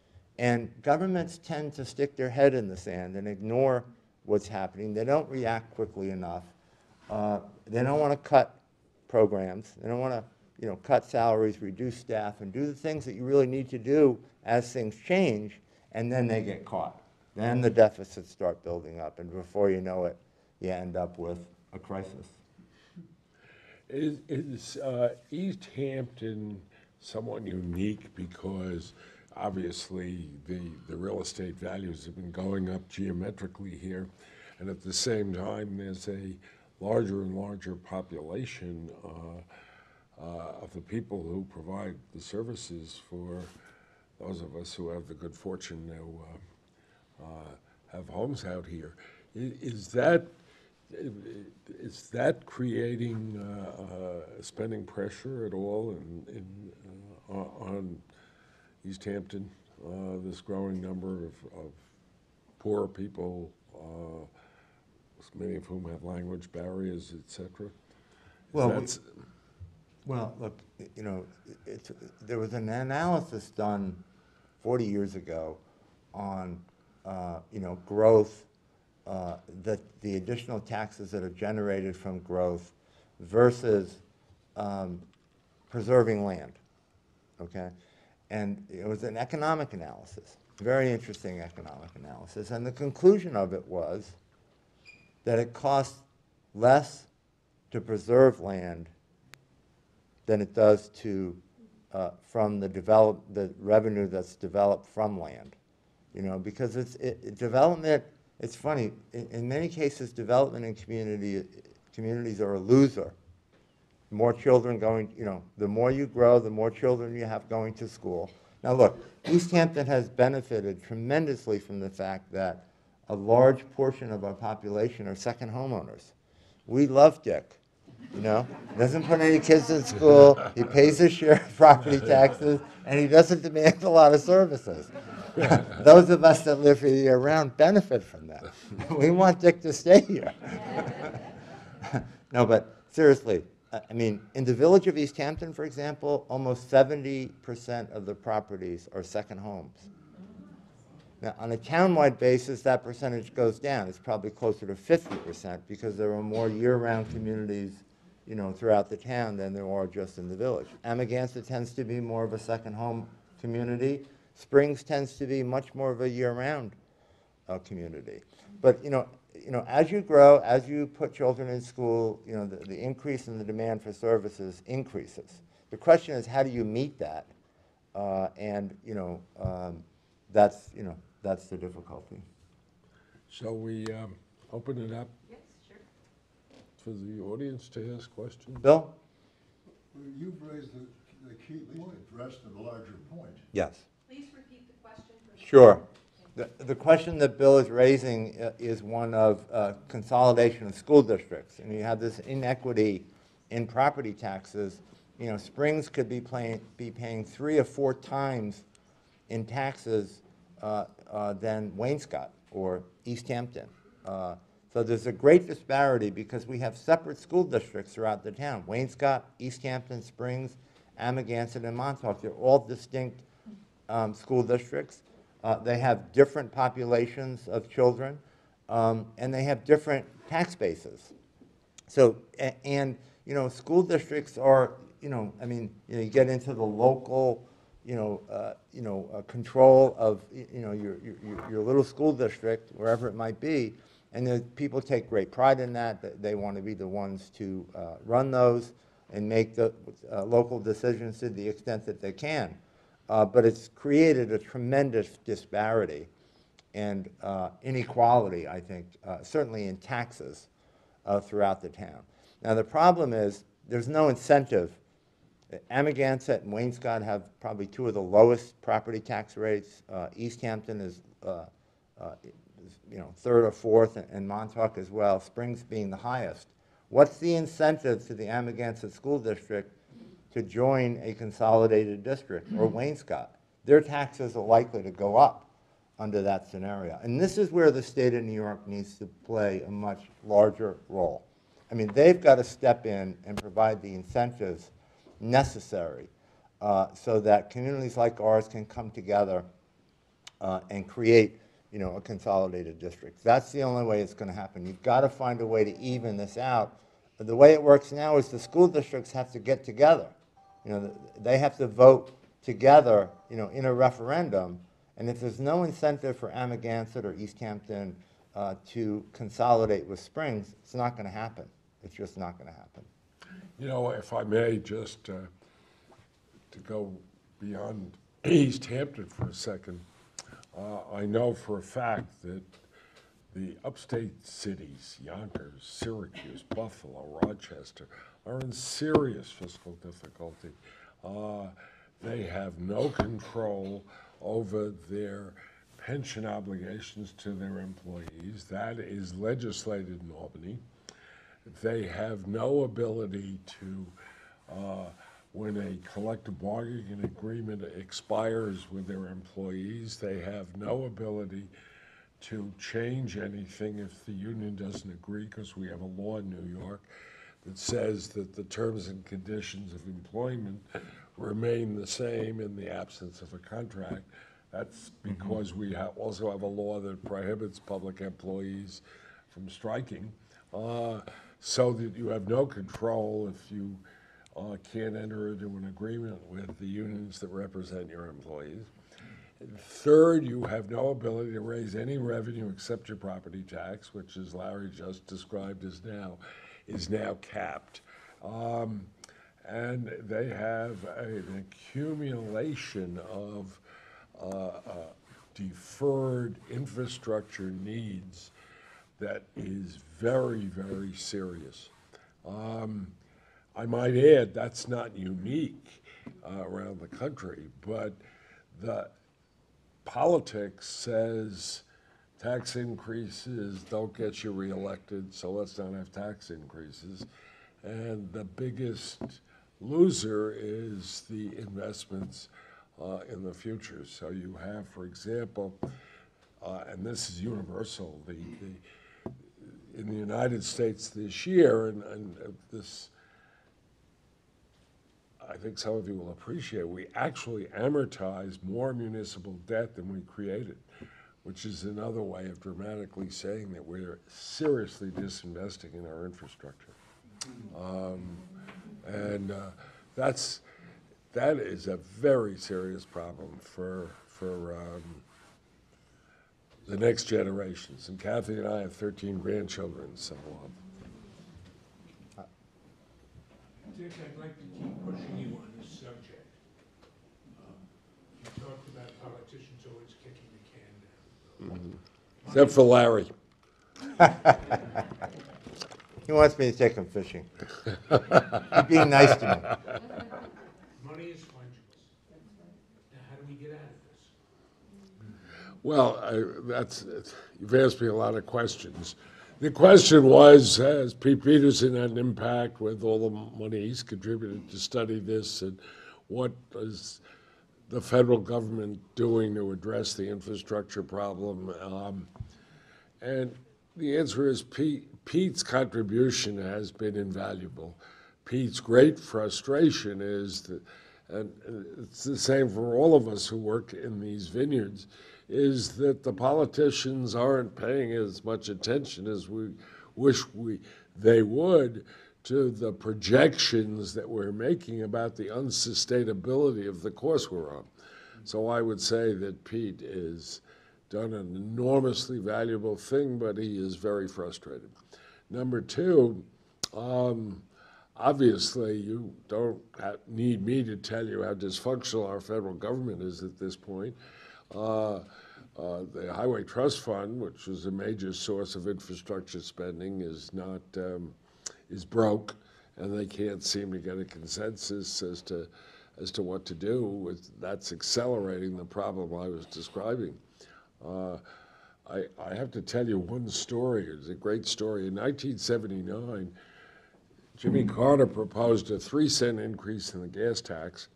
And governments tend to stick their head in the sand and ignore what's happening. They don't react quickly enough. Uh, they don't want to cut programs. They don't want to, you know, cut salaries, reduce staff, and do the things that you really need to do as things change, and then they get caught. Then the deficits start building up, and before you know it, you end up with a crisis. Is, is uh, East Hampton somewhat unique because obviously the, the real estate values have been going up geometrically here, and at the same time there's a larger and larger population uh, uh, of the people who provide the services for those of us who have the good fortune to uh, uh, have homes out here. Is, is that is that creating uh, uh, spending pressure at all in, in, uh, on East Hampton, uh, this growing number of, of poor people, uh, many of whom have language barriers, et cetera? Well, we, well, look, you know, it's, there was an analysis done forty years ago on, uh, you know, growth, uh, that the additional taxes that are generated from growth versus um, preserving land, okay? And it was an economic analysis, very interesting economic analysis, and the conclusion of it was that it costs less to preserve land than it does to, uh, from the develop, the revenue that's developed from land. You know, because it's, it, it development, it's funny, in, in many cases, development in community, communities are a loser. More children going, you know, the more you grow, the more children you have going to school. Now look, East Hampton has benefited tremendously from the fact that a large portion of our population are second homeowners. We love Dick, you know? He doesn't put any kids in school, he pays his share of property taxes, and he doesn't demand a lot of services. Those of us that live here year-round benefit from that. We want Dick to stay here. No, but seriously, I mean, in the village of East Hampton, for example, almost seventy percent of the properties are second homes. Now, on a town-wide basis, that percentage goes down. It's probably closer to fifty percent because there are more year-round communities, you know, throughout the town than there are just in the village. Amagansett tends to be more of a second home community. Springs tends to be much more of a year-round uh, community. But, you know, you know, as you grow, as you put children in school, you know, the, the increase in the demand for services increases. The question is, how do you meet that? Uh, and, you know, um, that's, you know, that's the difficulty. Shall we um, open it up Yes, sure. for the audience to ask questions? Bill? Well, you've raised the, the key point, addressed a larger point. Yes. Please repeat the question. For Sure. The, the question that Bill is raising uh, is one of uh, consolidation of school districts. And you have this inequity in property taxes. You know, Springs could be, paying be paying three or four times in taxes uh, uh, than Wainscott or East Hampton. Uh, so there's a great disparity because we have separate school districts throughout the town. Wainscott, East Hampton, Springs, Amagansett, and Montauk. They're all distinct um, school districts. Uh, they have different populations of children, um, and they have different tax bases. So, a, and, you know, school districts are, you know, I mean, you know, you get into the local, you know, uh, you know, uh, control of, you know, your, your, your little school district, wherever it might be, and the people take great pride in that, that they want to be the ones to uh, run those and make the uh, local decisions to the extent that they can. Uh, but it's created a tremendous disparity and uh, inequality, I think, uh, certainly in taxes uh, throughout the town. Now the problem is there's no incentive. Amagansett and Wainscott have probably two of the lowest property tax rates. Uh, East Hampton is, uh, uh, is, you know, third or fourth, and, and Montauk as well, Springs being the highest. What's the incentive to the Amagansett School District to join a consolidated district, or Wainscott? Their taxes are likely to go up under that scenario. And this is where the state of New York needs to play a much larger role. I mean, they've got to step in and provide the incentives necessary uh, so that communities like ours can come together uh, and create, you know, a consolidated district. That's the only way it's going to happen. You've got to find a way to even this out. But the way it works now is the school districts have to get together. You know, they have to vote together, you know, in a referendum. And if there's no incentive for Amagansett or East Hampton uh, to consolidate with Springs, it's not going to happen. It's just not going to happen. You know, if I may, just uh, to go beyond East Hampton for a second, uh, I know for a fact that the upstate cities, Yonkers, Syracuse, Buffalo, Rochester, are in serious fiscal difficulty. Uh, they have no control over their pension obligations to their employees. That is legislated in Albany. They have no ability to, uh, when a collective bargaining agreement expires with their employees, they have no ability to change anything if the union doesn't agree, because we have a law in New York that says that the terms and conditions of employment remain the same in the absence of a contract. That's because we ha also have a law that prohibits public employees from striking, uh, so that you have no control if you uh, can't enter into an agreement with the unions that represent your employees. Third, you have no ability to raise any revenue except your property tax, which, as Larry just described, is now is now capped. Um, and they have an accumulation of uh, uh, deferred infrastructure needs that is very, very serious. Um, I might add, that's not unique uh, around the country, but the politics says tax increases don't get you reelected, so let's not have tax increases. And the biggest loser is the investments uh, in the future. So you have, for example, uh, and this is universal, the, the, in the United States this year, and, and this, I think some of you will appreciate, we actually amortize more municipal debt than we created, which is another way of dramatically saying that we're seriously disinvesting in our infrastructure. Um, and uh, that's, that is a very serious problem for, for um, the next generations. And Kathy and I have thirteen grandchildren, so. Um, Dick, I'd like to keep pushing you on this subject. Um, you talked about politicians always kicking the can down. mm-hmm. Except for Larry. He wants me to take him fishing. He's being nice to me. Money is fungible. Now, how do we get out of this? Well, I, that's, you've asked me a lot of questions. The question was, has Pete Peterson had an impact with all the money he's contributed to study this, and what is the federal government doing to address the infrastructure problem? Um, and the answer is Pete, Pete's contribution has been invaluable. Pete's great frustration is that, and it's the same for all of us who work in these vineyards, is that the politicians aren't paying as much attention as we wish we they would to the projections that we're making about the unsustainability of the course we're on. So I would say that Pete has done an enormously valuable thing, but he is very frustrated. Number two, um, obviously you don't have, need me to tell you how dysfunctional our federal government is at this point. Uh, uh, the Highway Trust Fund, which is a major source of infrastructure spending, is not um, is broke, and they can't seem to get a consensus as to as to what to do. With, that's accelerating the problem I was describing. Uh, I, I have to tell you one story. It's a great story. In nineteen seventy-nine, Jimmy Carter proposed a three cent increase in the gas tax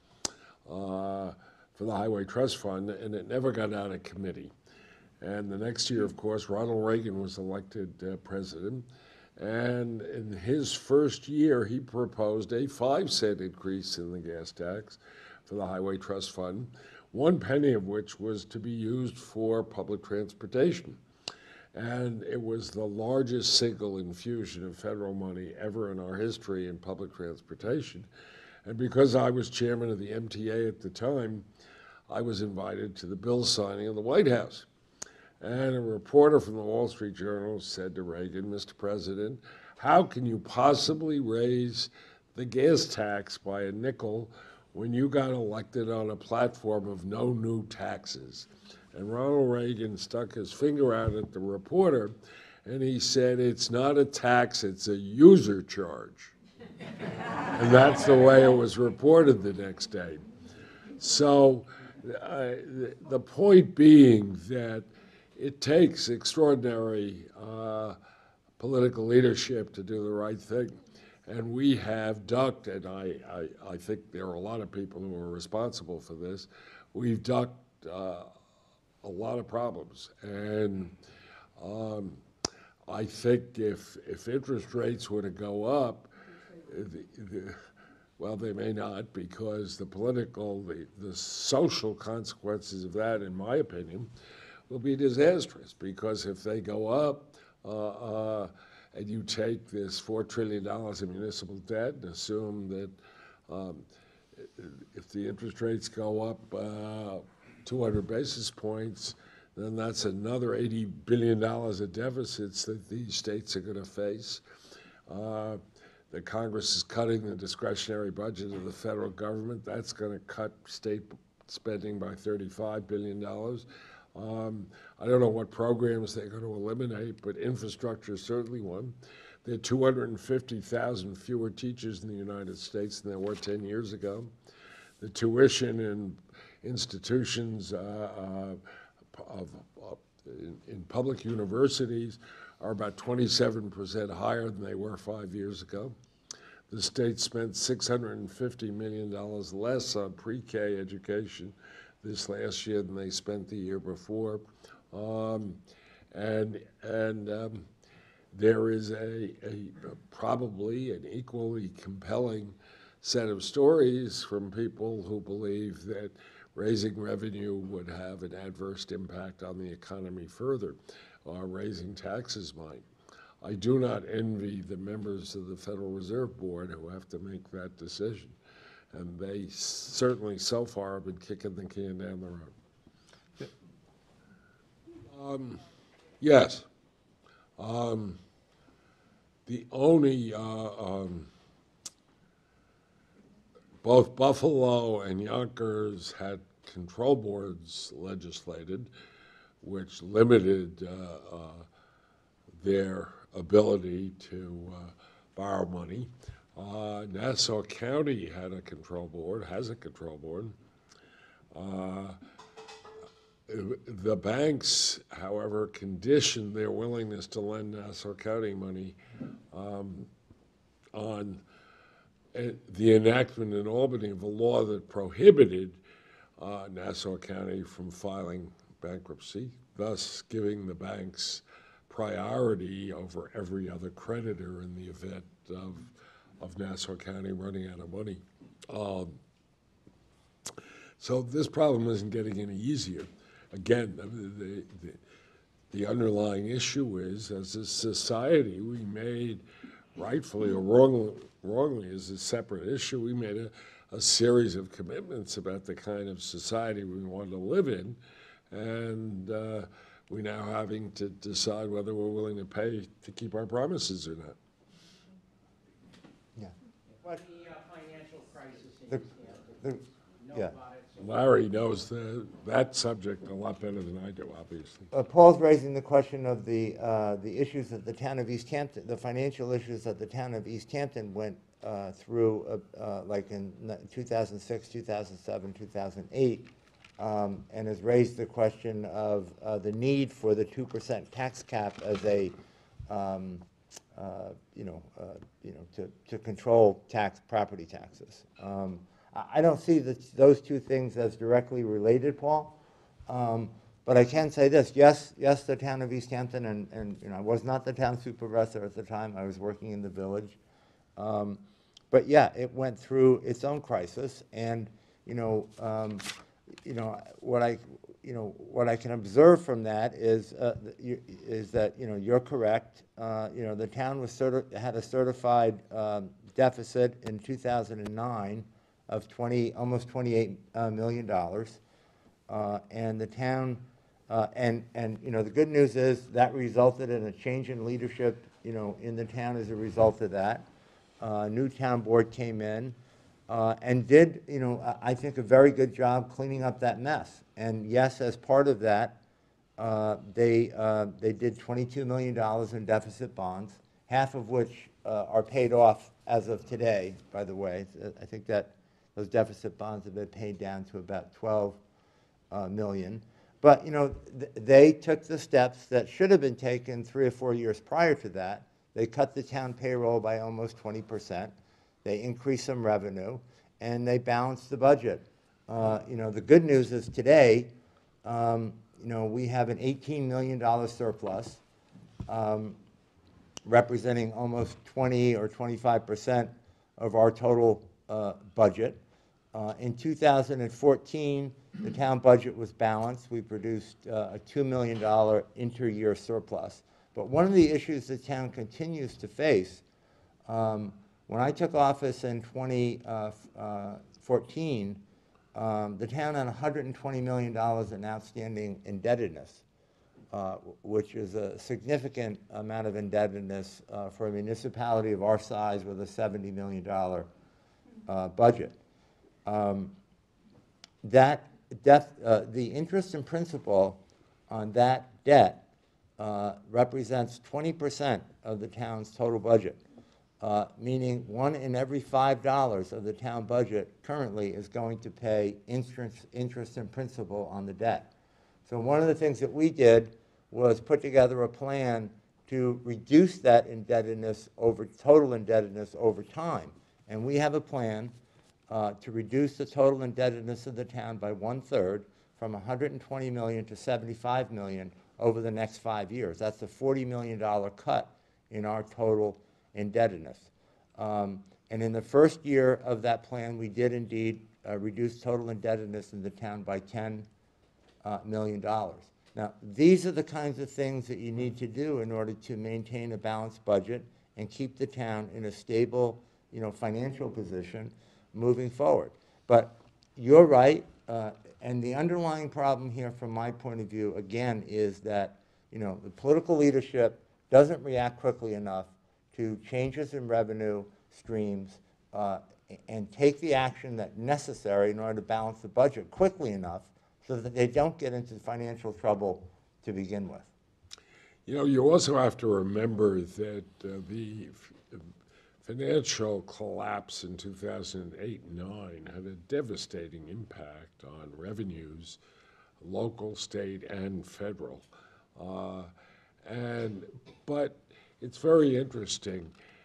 uh, for the Highway Trust Fund, and it never got out of committee. And the next year, of course, Ronald Reagan was elected uh, president, and in his first year, he proposed a five cent increase in the gas tax for the Highway Trust Fund, one penny of which was to be used for public transportation. And it was the largest single infusion of federal money ever in our history in public transportation. And because I was chairman of the M T A at the time, I was invited to the bill signing in the White House. And a reporter from the Wall Street Journal said to Reagan, Mister President, how can you possibly raise the gas tax by a nickel when you got elected on a platform of no new taxes? And Ronald Reagan stuck his finger out at the reporter, and he said, it's not a tax, it's a user charge. And that's the way it was reported the next day. So uh, the, the point being that it takes extraordinary uh, political leadership to do the right thing. And we have ducked, and I, I, I think there are a lot of people who are responsible for this, we've ducked uh, a lot of problems. And um, I think if, if interest rates were to go up, the, the, well, they may not, because the political, the, the social consequences of that, in my opinion, will be disastrous. Because if they go up, uh, uh, and you take this four trillion dollars in municipal debt and assume that um, if the interest rates go up uh, two hundred basis points, then that's another eighty billion dollars of deficits that these states are going to face. Uh, the Congress is cutting the discretionary budget of the federal government. That's going to cut state spending by thirty-five billion dollars. Um, I don't know what programs they're going to eliminate, but infrastructure is certainly one. There are two hundred fifty thousand fewer teachers in the United States than there were ten years ago. The tuition in institutions uh, uh, of, of, in, in public universities are about twenty-seven percent higher than they were five years ago. The state spent six hundred fifty million dollars less on pre-K education this last year than they spent the year before. Um, and and um, there is a, a probably an equally compelling set of stories from people who believe that raising revenue would have an adverse impact on the economy further, or raising taxes might. I do not envy the members of the Federal Reserve Board who have to make that decision. And they certainly so far have been kicking the can down the road. Um, yes. Um, the only, uh, um, both Buffalo and Yonkers had control boards legislated, which limited uh, uh, their ability to uh, borrow money. Uh, Nassau County had a control board, has a control board. Uh, the banks, however, conditioned their willingness to lend Nassau County money um, on uh, the enactment in Albany of a law that prohibited uh, Nassau County from filing bankruptcy, thus giving the banks priority over every other creditor in the event of, of Nassau County running out of money. Um, so this problem isn't getting any easier. Again, the, the, the underlying issue is, as a society, we made, rightfully or wrongly, wrongly as a separate issue, we made a, a series of commitments about the kind of society we wanted to live in, and uh, we're now having to decide whether we're willing to pay to keep our promises or not. Yeah. The uh, financial crisis in The- East Hampton, the- you know yeah. about it, so Larry knows the, that subject a lot better than I do, obviously. Uh, Paul's raising the question of the, uh, the issues that the town of East Hampton, the financial issues that the town of East Hampton went uh, through, uh, uh, like in two thousand six, two thousand seven, two thousand eight, um, and has raised the question of uh, the need for the two percent tax cap as a, um, uh, you know, uh, you know, to, to control tax, property taxes. Um, I I don't see the, those two things as directly related, Paul. Um, But I can say this, yes, yes, the town of East Hampton, and, and you know, I was not the town supervisor at the time, I was working in the village. Um, but yeah, it went through its own crisis, and you know, um, you know, what I, you know, what I can observe from that is, uh, you, is that you know, you're correct. Uh, you know, the town was certi- had a certified um, deficit in two thousand nine of twenty, almost twenty-eight uh, million dollars, uh, and the town. Uh, and, and, you know, the good news is that resulted in a change in leadership, you know, in the town as a result of that. Uh, new town board came in uh, and did, you know, I I think a very good job cleaning up that mess. And yes, as part of that, uh, they, uh, they did twenty-two million dollars in deficit bonds, half of which uh, are paid off as of today, by the way. I think that those deficit bonds have been paid down to about twelve uh, million. But, you know, th they took the steps that should have been taken three or four years prior to that. They cut the town payroll by almost twenty percent. They increased some revenue, and they balanced the budget. Uh, you know, the good news is today, um, you know, we have an eighteen million dollar surplus, um, representing almost twenty or twenty-five percent of our total uh, budget. Uh, in two thousand fourteen, the town budget was balanced. We produced uh, a two million dollar inter-year surplus. But one of the issues the town continues to face, um, when I took office in twenty fourteen, um, the town had one hundred twenty million dollars in outstanding indebtedness. uh, which is a significant amount of indebtedness uh, for a municipality of our size with a seventy million dollars uh, budget. Um, that debt, uh, the interest and principal on that debt uh, represents twenty percent of the town's total budget, uh, meaning one in every five dollars of the town budget currently is going to pay interest, interest and principal on the debt. So one of the things that we did was put together a plan to reduce that indebtedness over, total indebtedness over time. And we have a plan uh, to reduce the total indebtedness of the town by one-third, from one hundred twenty million dollars to seventy-five million dollars over the next five years. That's a forty million dollars cut in our total indebtedness. Um, and in the first year of that plan, we did indeed uh, reduce total indebtedness in the town by ten uh, million dollars. Now, these are the kinds of things that you need to do in order to maintain a balanced budget and keep the town in a stable, you know, financial position moving forward. But you're right, uh, and the underlying problem here from my point of view, again, is that, you know, the political leadership doesn't react quickly enough to changes in revenue streams uh, and take the action that's necessary in order to balance the budget quickly enough so that they don't get into financial trouble to begin with. You know, you also have to remember that uh, the f financial collapse in two thousand eight and nine had a devastating impact on revenues, local, state, and federal. Uh, and, but it's very interesting.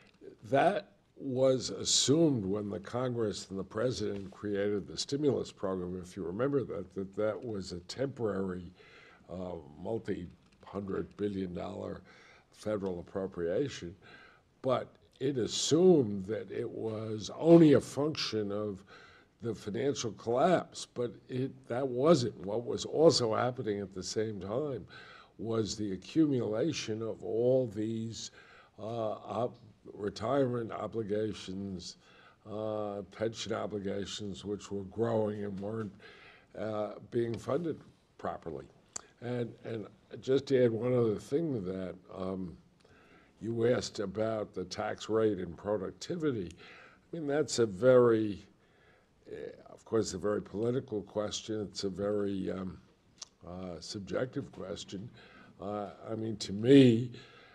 That was assumed when the Congress and the President created the stimulus program. If you remember that, that, that was a temporary uh, multi-hundred billion dollar federal appropriation, but it assumed that it was only a function of the financial collapse, but it, that wasn't. What was also happening at the same time was the accumulation of all these uh, op retirement obligations, uh, pension obligations, which were growing and weren't uh, being funded properly. And, and just to add one other thing to that, um, you asked about the tax rate and productivity. I mean, that's a very, uh, of course, a very political question. It's a very um, uh, subjective question. Uh, I mean, to me,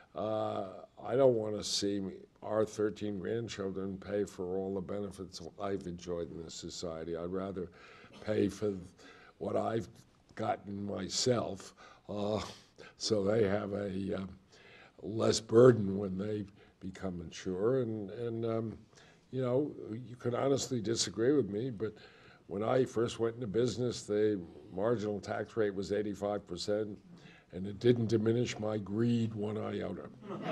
uh, I don't want to see our thirteen grandchildren pay for all the benefits I've enjoyed in this society. I'd rather pay for what I've gotten myself, uh, so they have a uh, less burden when they become mature. And, and um, you know, you could honestly disagree with me, but when I first went into business, the marginal tax rate was eighty-five percent. And it didn't diminish my greed one iota.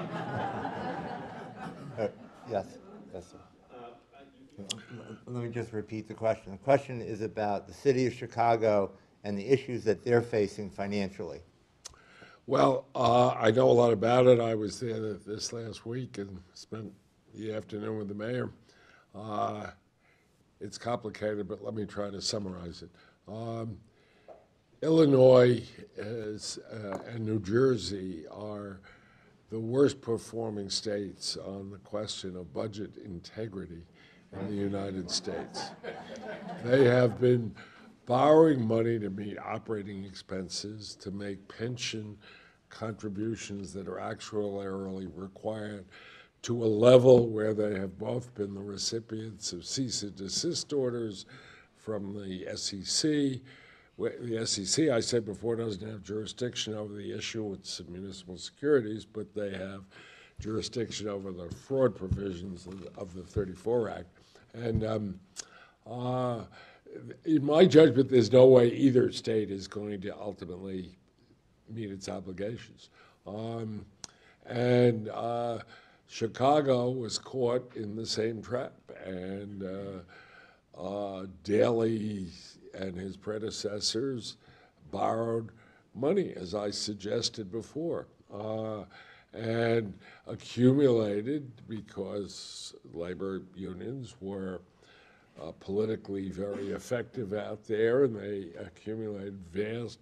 Uh, yes, yes, sir. Let me just repeat the question. The question is about the city of Chicago and the issues that they're facing financially. Well, uh, I know a lot about it. I was there this last week and spent the afternoon with the mayor. Uh, it's complicated, but let me try to summarize it. Um, Illinois is, uh, and New Jersey are the worst performing states on the question of budget integrity in the United States. They have been borrowing money to meet operating expenses, to make pension contributions that are actuarially required, to a level where they have both been the recipients of cease and desist orders from the S E C. The S E C, I said before, doesn't have jurisdiction over the issuance of municipal securities, but they have jurisdiction over the fraud provisions of the, of the thirty-four Act. And um, uh, in my judgment, there's no way either state is going to ultimately meet its obligations. Um, and uh, Chicago was caught in the same trap, and uh, uh, Daley and his predecessors borrowed money, as I suggested before, uh, and accumulated, because labor unions were uh, politically very effective out there, and they accumulated vast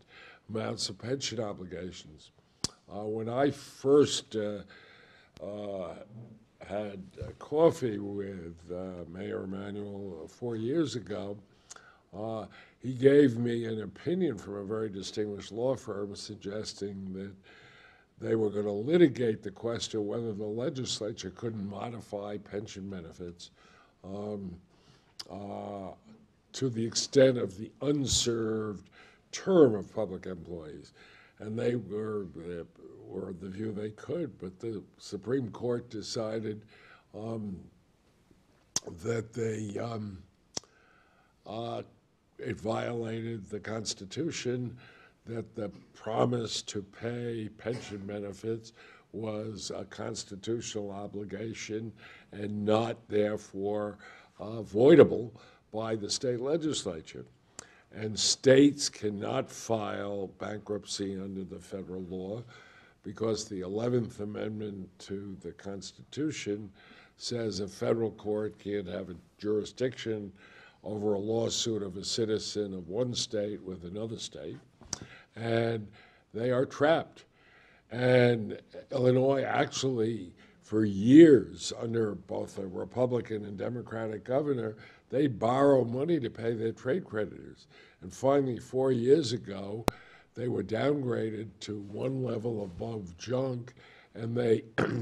amounts of pension obligations. Uh, when I first uh, uh, had uh, coffee with uh, Mayor Emanuel uh, four years ago, uh, he gave me an opinion from a very distinguished law firm suggesting that they were going to litigate the question whether the legislature couldn't modify pension benefits um, uh, to the extent of the unserved term of public employees. And they were, they were of the view they could, but the Supreme Court decided um, that they, um, uh, it violated the Constitution, that the promise to pay pension benefits was a constitutional obligation and not therefore uh, voidable by the state legislature. And states cannot file bankruptcy under the federal law because the eleventh Amendment to the Constitution says a federal court can't have a jurisdiction over a lawsuit of a citizen of one state with another state, and they are trapped. And Illinois actually, for years, under both a Republican and Democratic governor, they borrow money to pay their trade creditors. And finally, four years ago, they were downgraded to one level above junk, and they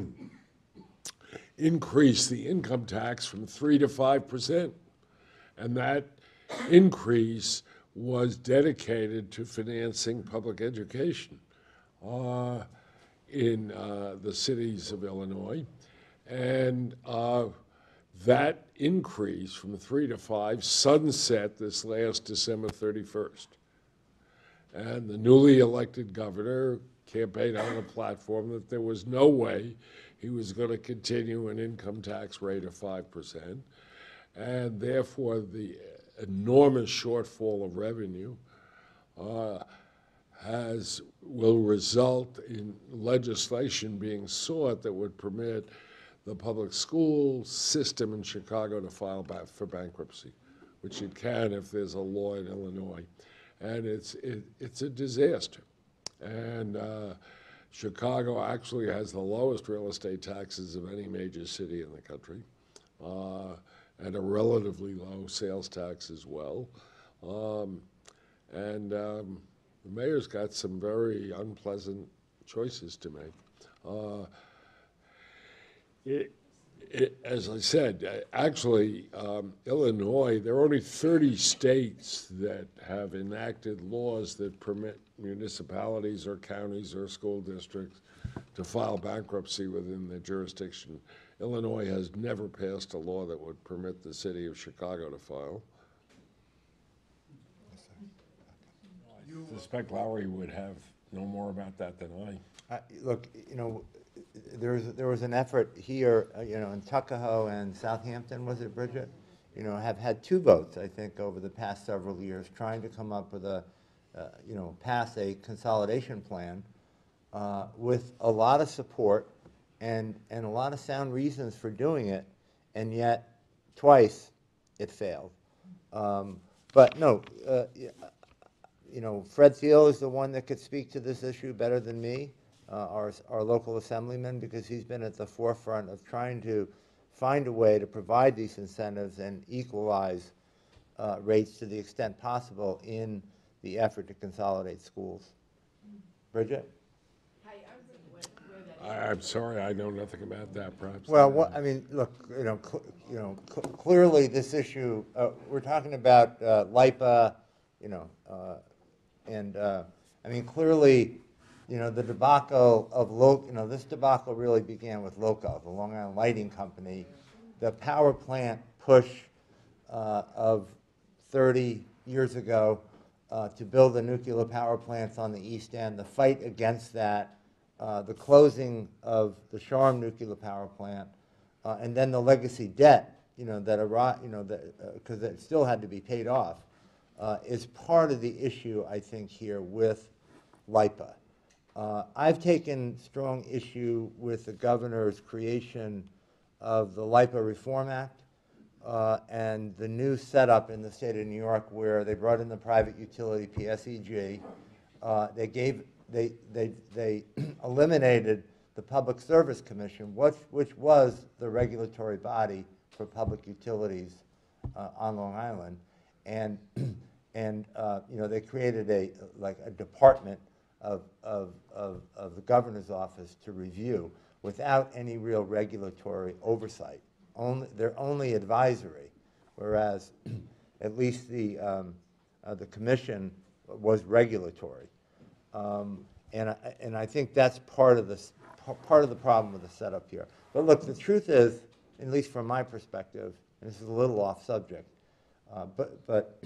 increased the income tax from three to five percent. And that increase was dedicated to financing public education uh, in uh, the cities of Illinois. And uh, that increase from three to five sunset this last December thirty-first. And the newly elected governor campaigned on a platform that there was no way he was going to continue an income tax rate of five percent. And therefore, the enormous shortfall of revenue uh, has will result in legislation being sought that would permit the public school system in Chicago to file back for bankruptcy, which it can if there's a law in Illinois. And it's, it, it's a disaster. And uh, Chicago actually has the lowest real estate taxes of any major city in the country, uh, and a relatively low sales tax as well. Um, and um, the mayor's got some very unpleasant choices to make. Uh, It, it, as I said, actually, um, Illinois, there are only thirty states that have enacted laws that permit municipalities or counties or school districts to file bankruptcy within their jurisdiction. Illinois has never passed a law that would permit the city of Chicago to file. I suspect Larry would have no more about that than I. Uh, Look, you know, there was, there was an effort here, uh, you know, in Tuckahoe and Southampton, was it, Bridget? You know, have had two votes, I think, over the past several years, trying to come up with a, uh, you know, pass a consolidation plan uh, with a lot of support and, and a lot of sound reasons for doing it, and yet twice it failed. Um, but no, uh, you know, Fred Thiel is the one that could speak to this issue better than me. Uh, our, our local assemblyman, because he's been at the forefront of trying to find a way to provide these incentives and equalize uh, rates to the extent possible in the effort to consolidate schools. Bridget? Hi, I was wondering where, where that I, I'm sorry, I know nothing about that, perhaps. Well, what, I mean, look, you know, cl you know, cl clearly this issue, uh, we're talking about uh, LIPA, you know, uh, and uh, I mean, clearly, you know, the debacle of, Lo you know, this debacle really began with LOCO, the Long Island Lighting Company. The power plant push uh, of thirty years ago uh, to build the nuclear power plants on the East End, the fight against that, uh, the closing of the Shoreham nuclear power plant, uh, and then the legacy debt, you know, that arrived, you know, because uh, it still had to be paid off, uh, is part of the issue, I think, here with LIPA. Uh, I've taken strong issue with the governor's creation of the LIPA Reform Act uh, and the new setup in the state of New York where they brought in the private utility P S E G uh, they gave, they, they, they eliminated the Public Service Commission, which, which was the regulatory body for public utilities uh, on Long Island, and and uh, you know, they created a like a department of, of of of the governor's office to review without any real regulatory oversight. Only they're only advisory, whereas at least the um, uh, the commission was regulatory, um, and I, and I think that's part of this part of the problem with the setup here. But look, the truth is, at least from my perspective, and this is a little off subject, uh, but but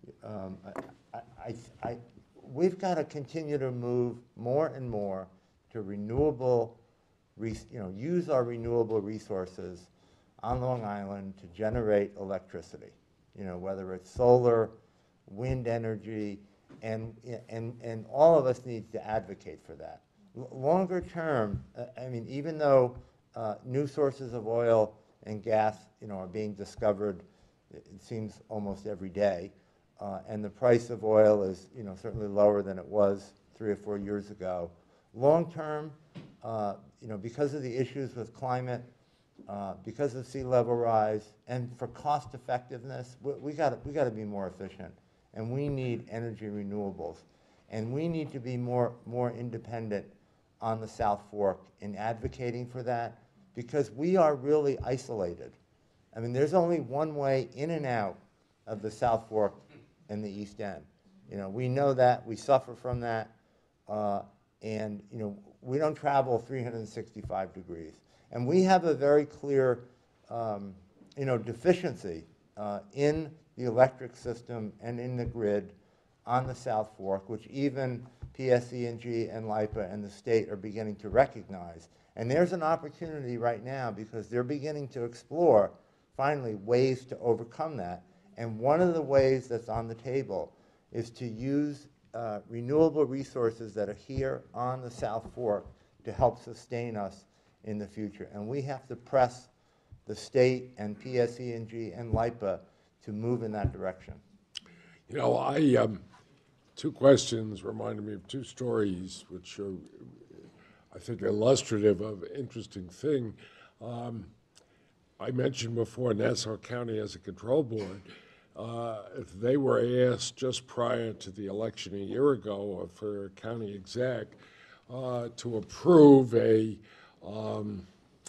um, I, I, I, we've got to continue to move more and more to renewable, res, you know, use our renewable resources on Long Island to generate electricity. You know, whether it's solar, wind energy, and and and all of us need to advocate for that. L longer term, uh, I mean, even though uh, new sources of oil and gas, you know, are being discovered, it seems almost every day, uh, and the price of oil is, you know, certainly lower than it was three or four years ago. Long term, uh, you know, because of the issues with climate, uh, because of sea level rise, and for cost effectiveness, we, we got we got to be more efficient, and we need energy renewables, and we need to be more more independent on the South Fork in advocating for that, because we are really isolated. I mean, there's only one way in and out of the South Fork and the East End. You know, we know that, we suffer from that, uh, and you know, we don't travel three hundred sixty-five degrees. And we have a very clear, um, you know, deficiency uh, in the electric system and in the grid on the South Fork, which even P S E and G and LIPA and the state are beginning to recognize. And there's an opportunity right now because they're beginning to explore, finally, ways to overcome that. And one of the ways that's on the table is to use uh, renewable resources that are here on the South Fork to help sustain us in the future. And we have to press the state and P S E and G and LIPA to move in that direction. You know, I, um, two questions reminded me of two stories which are, I think, illustrative of an interesting thing. Um, I mentioned before Nassau County has a control board. Uh, if they were asked just prior to the election a year ago for county exec uh, to approve a um,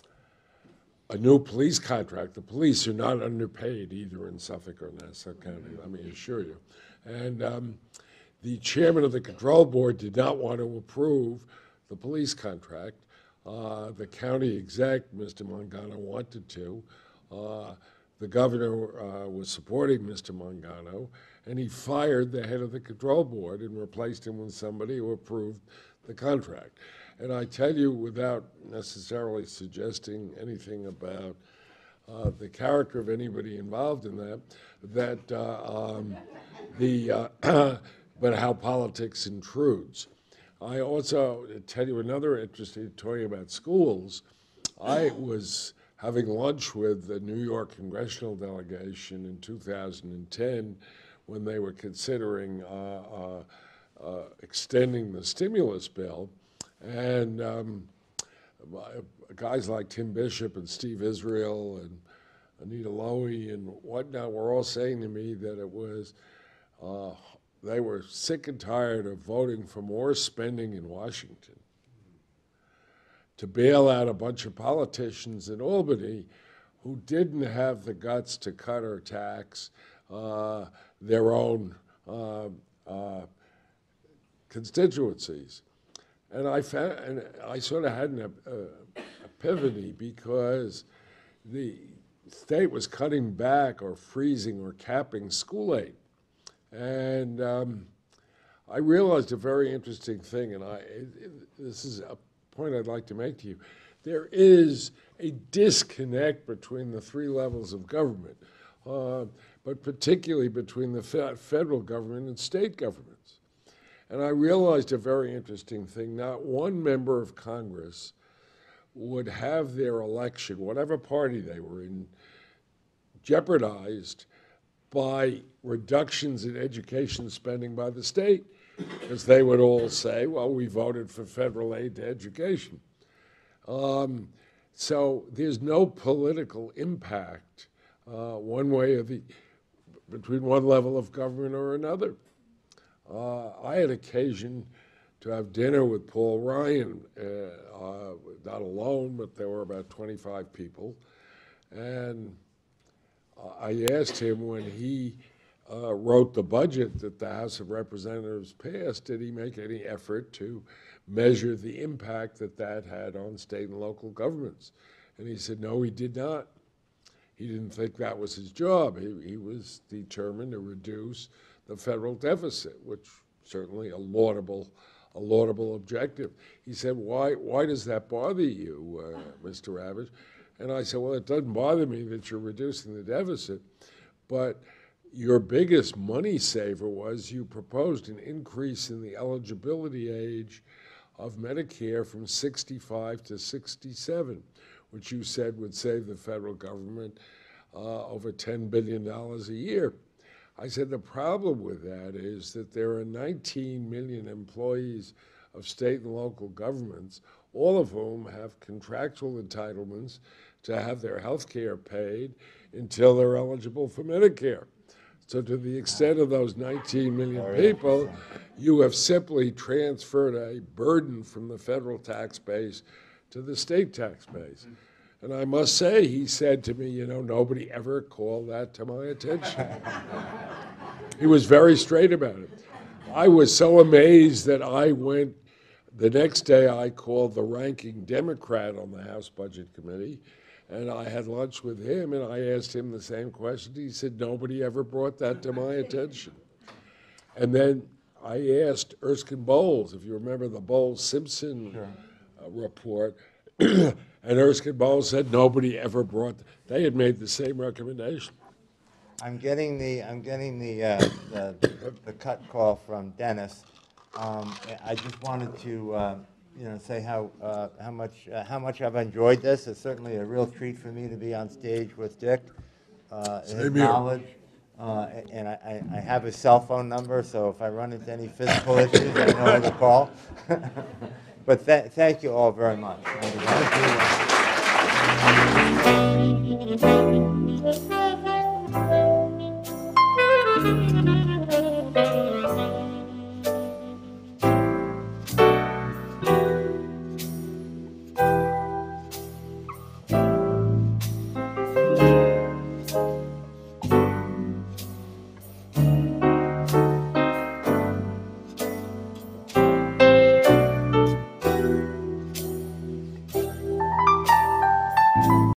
a new police contract. The police are not underpaid either in Suffolk or Nassau County, let me assure you. And um, the chairman of the control board did not want to approve the police contract. Uh, the county exec, Mister Mangano, wanted to. Uh, the governor uh, was supporting Mister Mangano, and he fired the head of the control board and replaced him with somebody who approved the contract. And I tell you, without necessarily suggesting anything about uh, the character of anybody involved in that, that uh, um, the, uh, but how politics intrudes. I also tell you another interesting story about schools. I was having lunch with the New York congressional delegation in two thousand ten when they were considering uh, uh, uh, extending the stimulus bill. And um, guys like Tim Bishop and Steve Israel and Anita Lowy and whatnot were all saying to me that it was, uh, they were sick and tired of voting for more spending in Washington to bail out a bunch of politicians in Albany who didn't have the guts to cut or tax uh, their own uh, uh, constituencies. And I found, and I sort of had an uh, epiphany because the state was cutting back or freezing or capping school aid. And um, I realized a very interesting thing, and I, it, it, this is a point I'd like to make to you. There is a disconnect between the three levels of government, uh, but particularly between the fe federal government and state governments. And I realized a very interesting thing. Not one member of Congress would have their election, whatever party they were in, jeopardized by reductions in education spending by the state. because they would all say, well, we voted for federal aid to education. Um, so there's no political impact uh, one way or the between one level of government or another. Uh, I had occasion to have dinner with Paul Ryan, uh, uh, not alone, but there were about twenty-five people. And uh, I asked him when he uh, wrote the budget that the House of Representatives passed, did he make any effort to measure the impact that that had on state and local governments? And he said, no, he did not. He didn't think that was his job. He, he was determined to reduce the federal deficit, which certainly a laudable, a laudable objective. He said, why, why does that bother you, uh, Mister Ravitch? And I said, well, it doesn't bother me that you're reducing the deficit, but your biggest money saver was you proposed an increase in the eligibility age of Medicare from sixty-five to sixty-seven, which you said would save the federal government uh, over ten billion dollars a year. I said the problem with that is that there are nineteen million employees of state and local governments, all of whom have contractual entitlements to have their health care paid until they're eligible for Medicare. So to the extent of those nineteen million people, you have simply transferred a burden from the federal tax base to the state tax base. And I must say, he said to me, you know, nobody ever called that to my attention. He was very straight about it. I was so amazed that I went, the next day I called the ranking Democrat on the House Budget Committee, and I had lunch with him, and I asked him the same question. He said, nobody ever brought that to my attention. And then I asked Erskine Bowles, if you remember the Bowles-Simpson sure. uh, report, and Erskine Bowles said nobody ever brought, they had made the same recommendation. I'm getting the, I'm getting the, uh, the, the cut call from Dennis. Um, I just wanted to, uh, you know, say how uh, how much uh, how much I've enjoyed this. It's certainly a real treat for me to be on stage with Dick. Uh, his Same here. knowledge, uh, and I, I have his cell phone number, so if I run into any physical issues, I know who to call. But th thank you all very much. Thank you.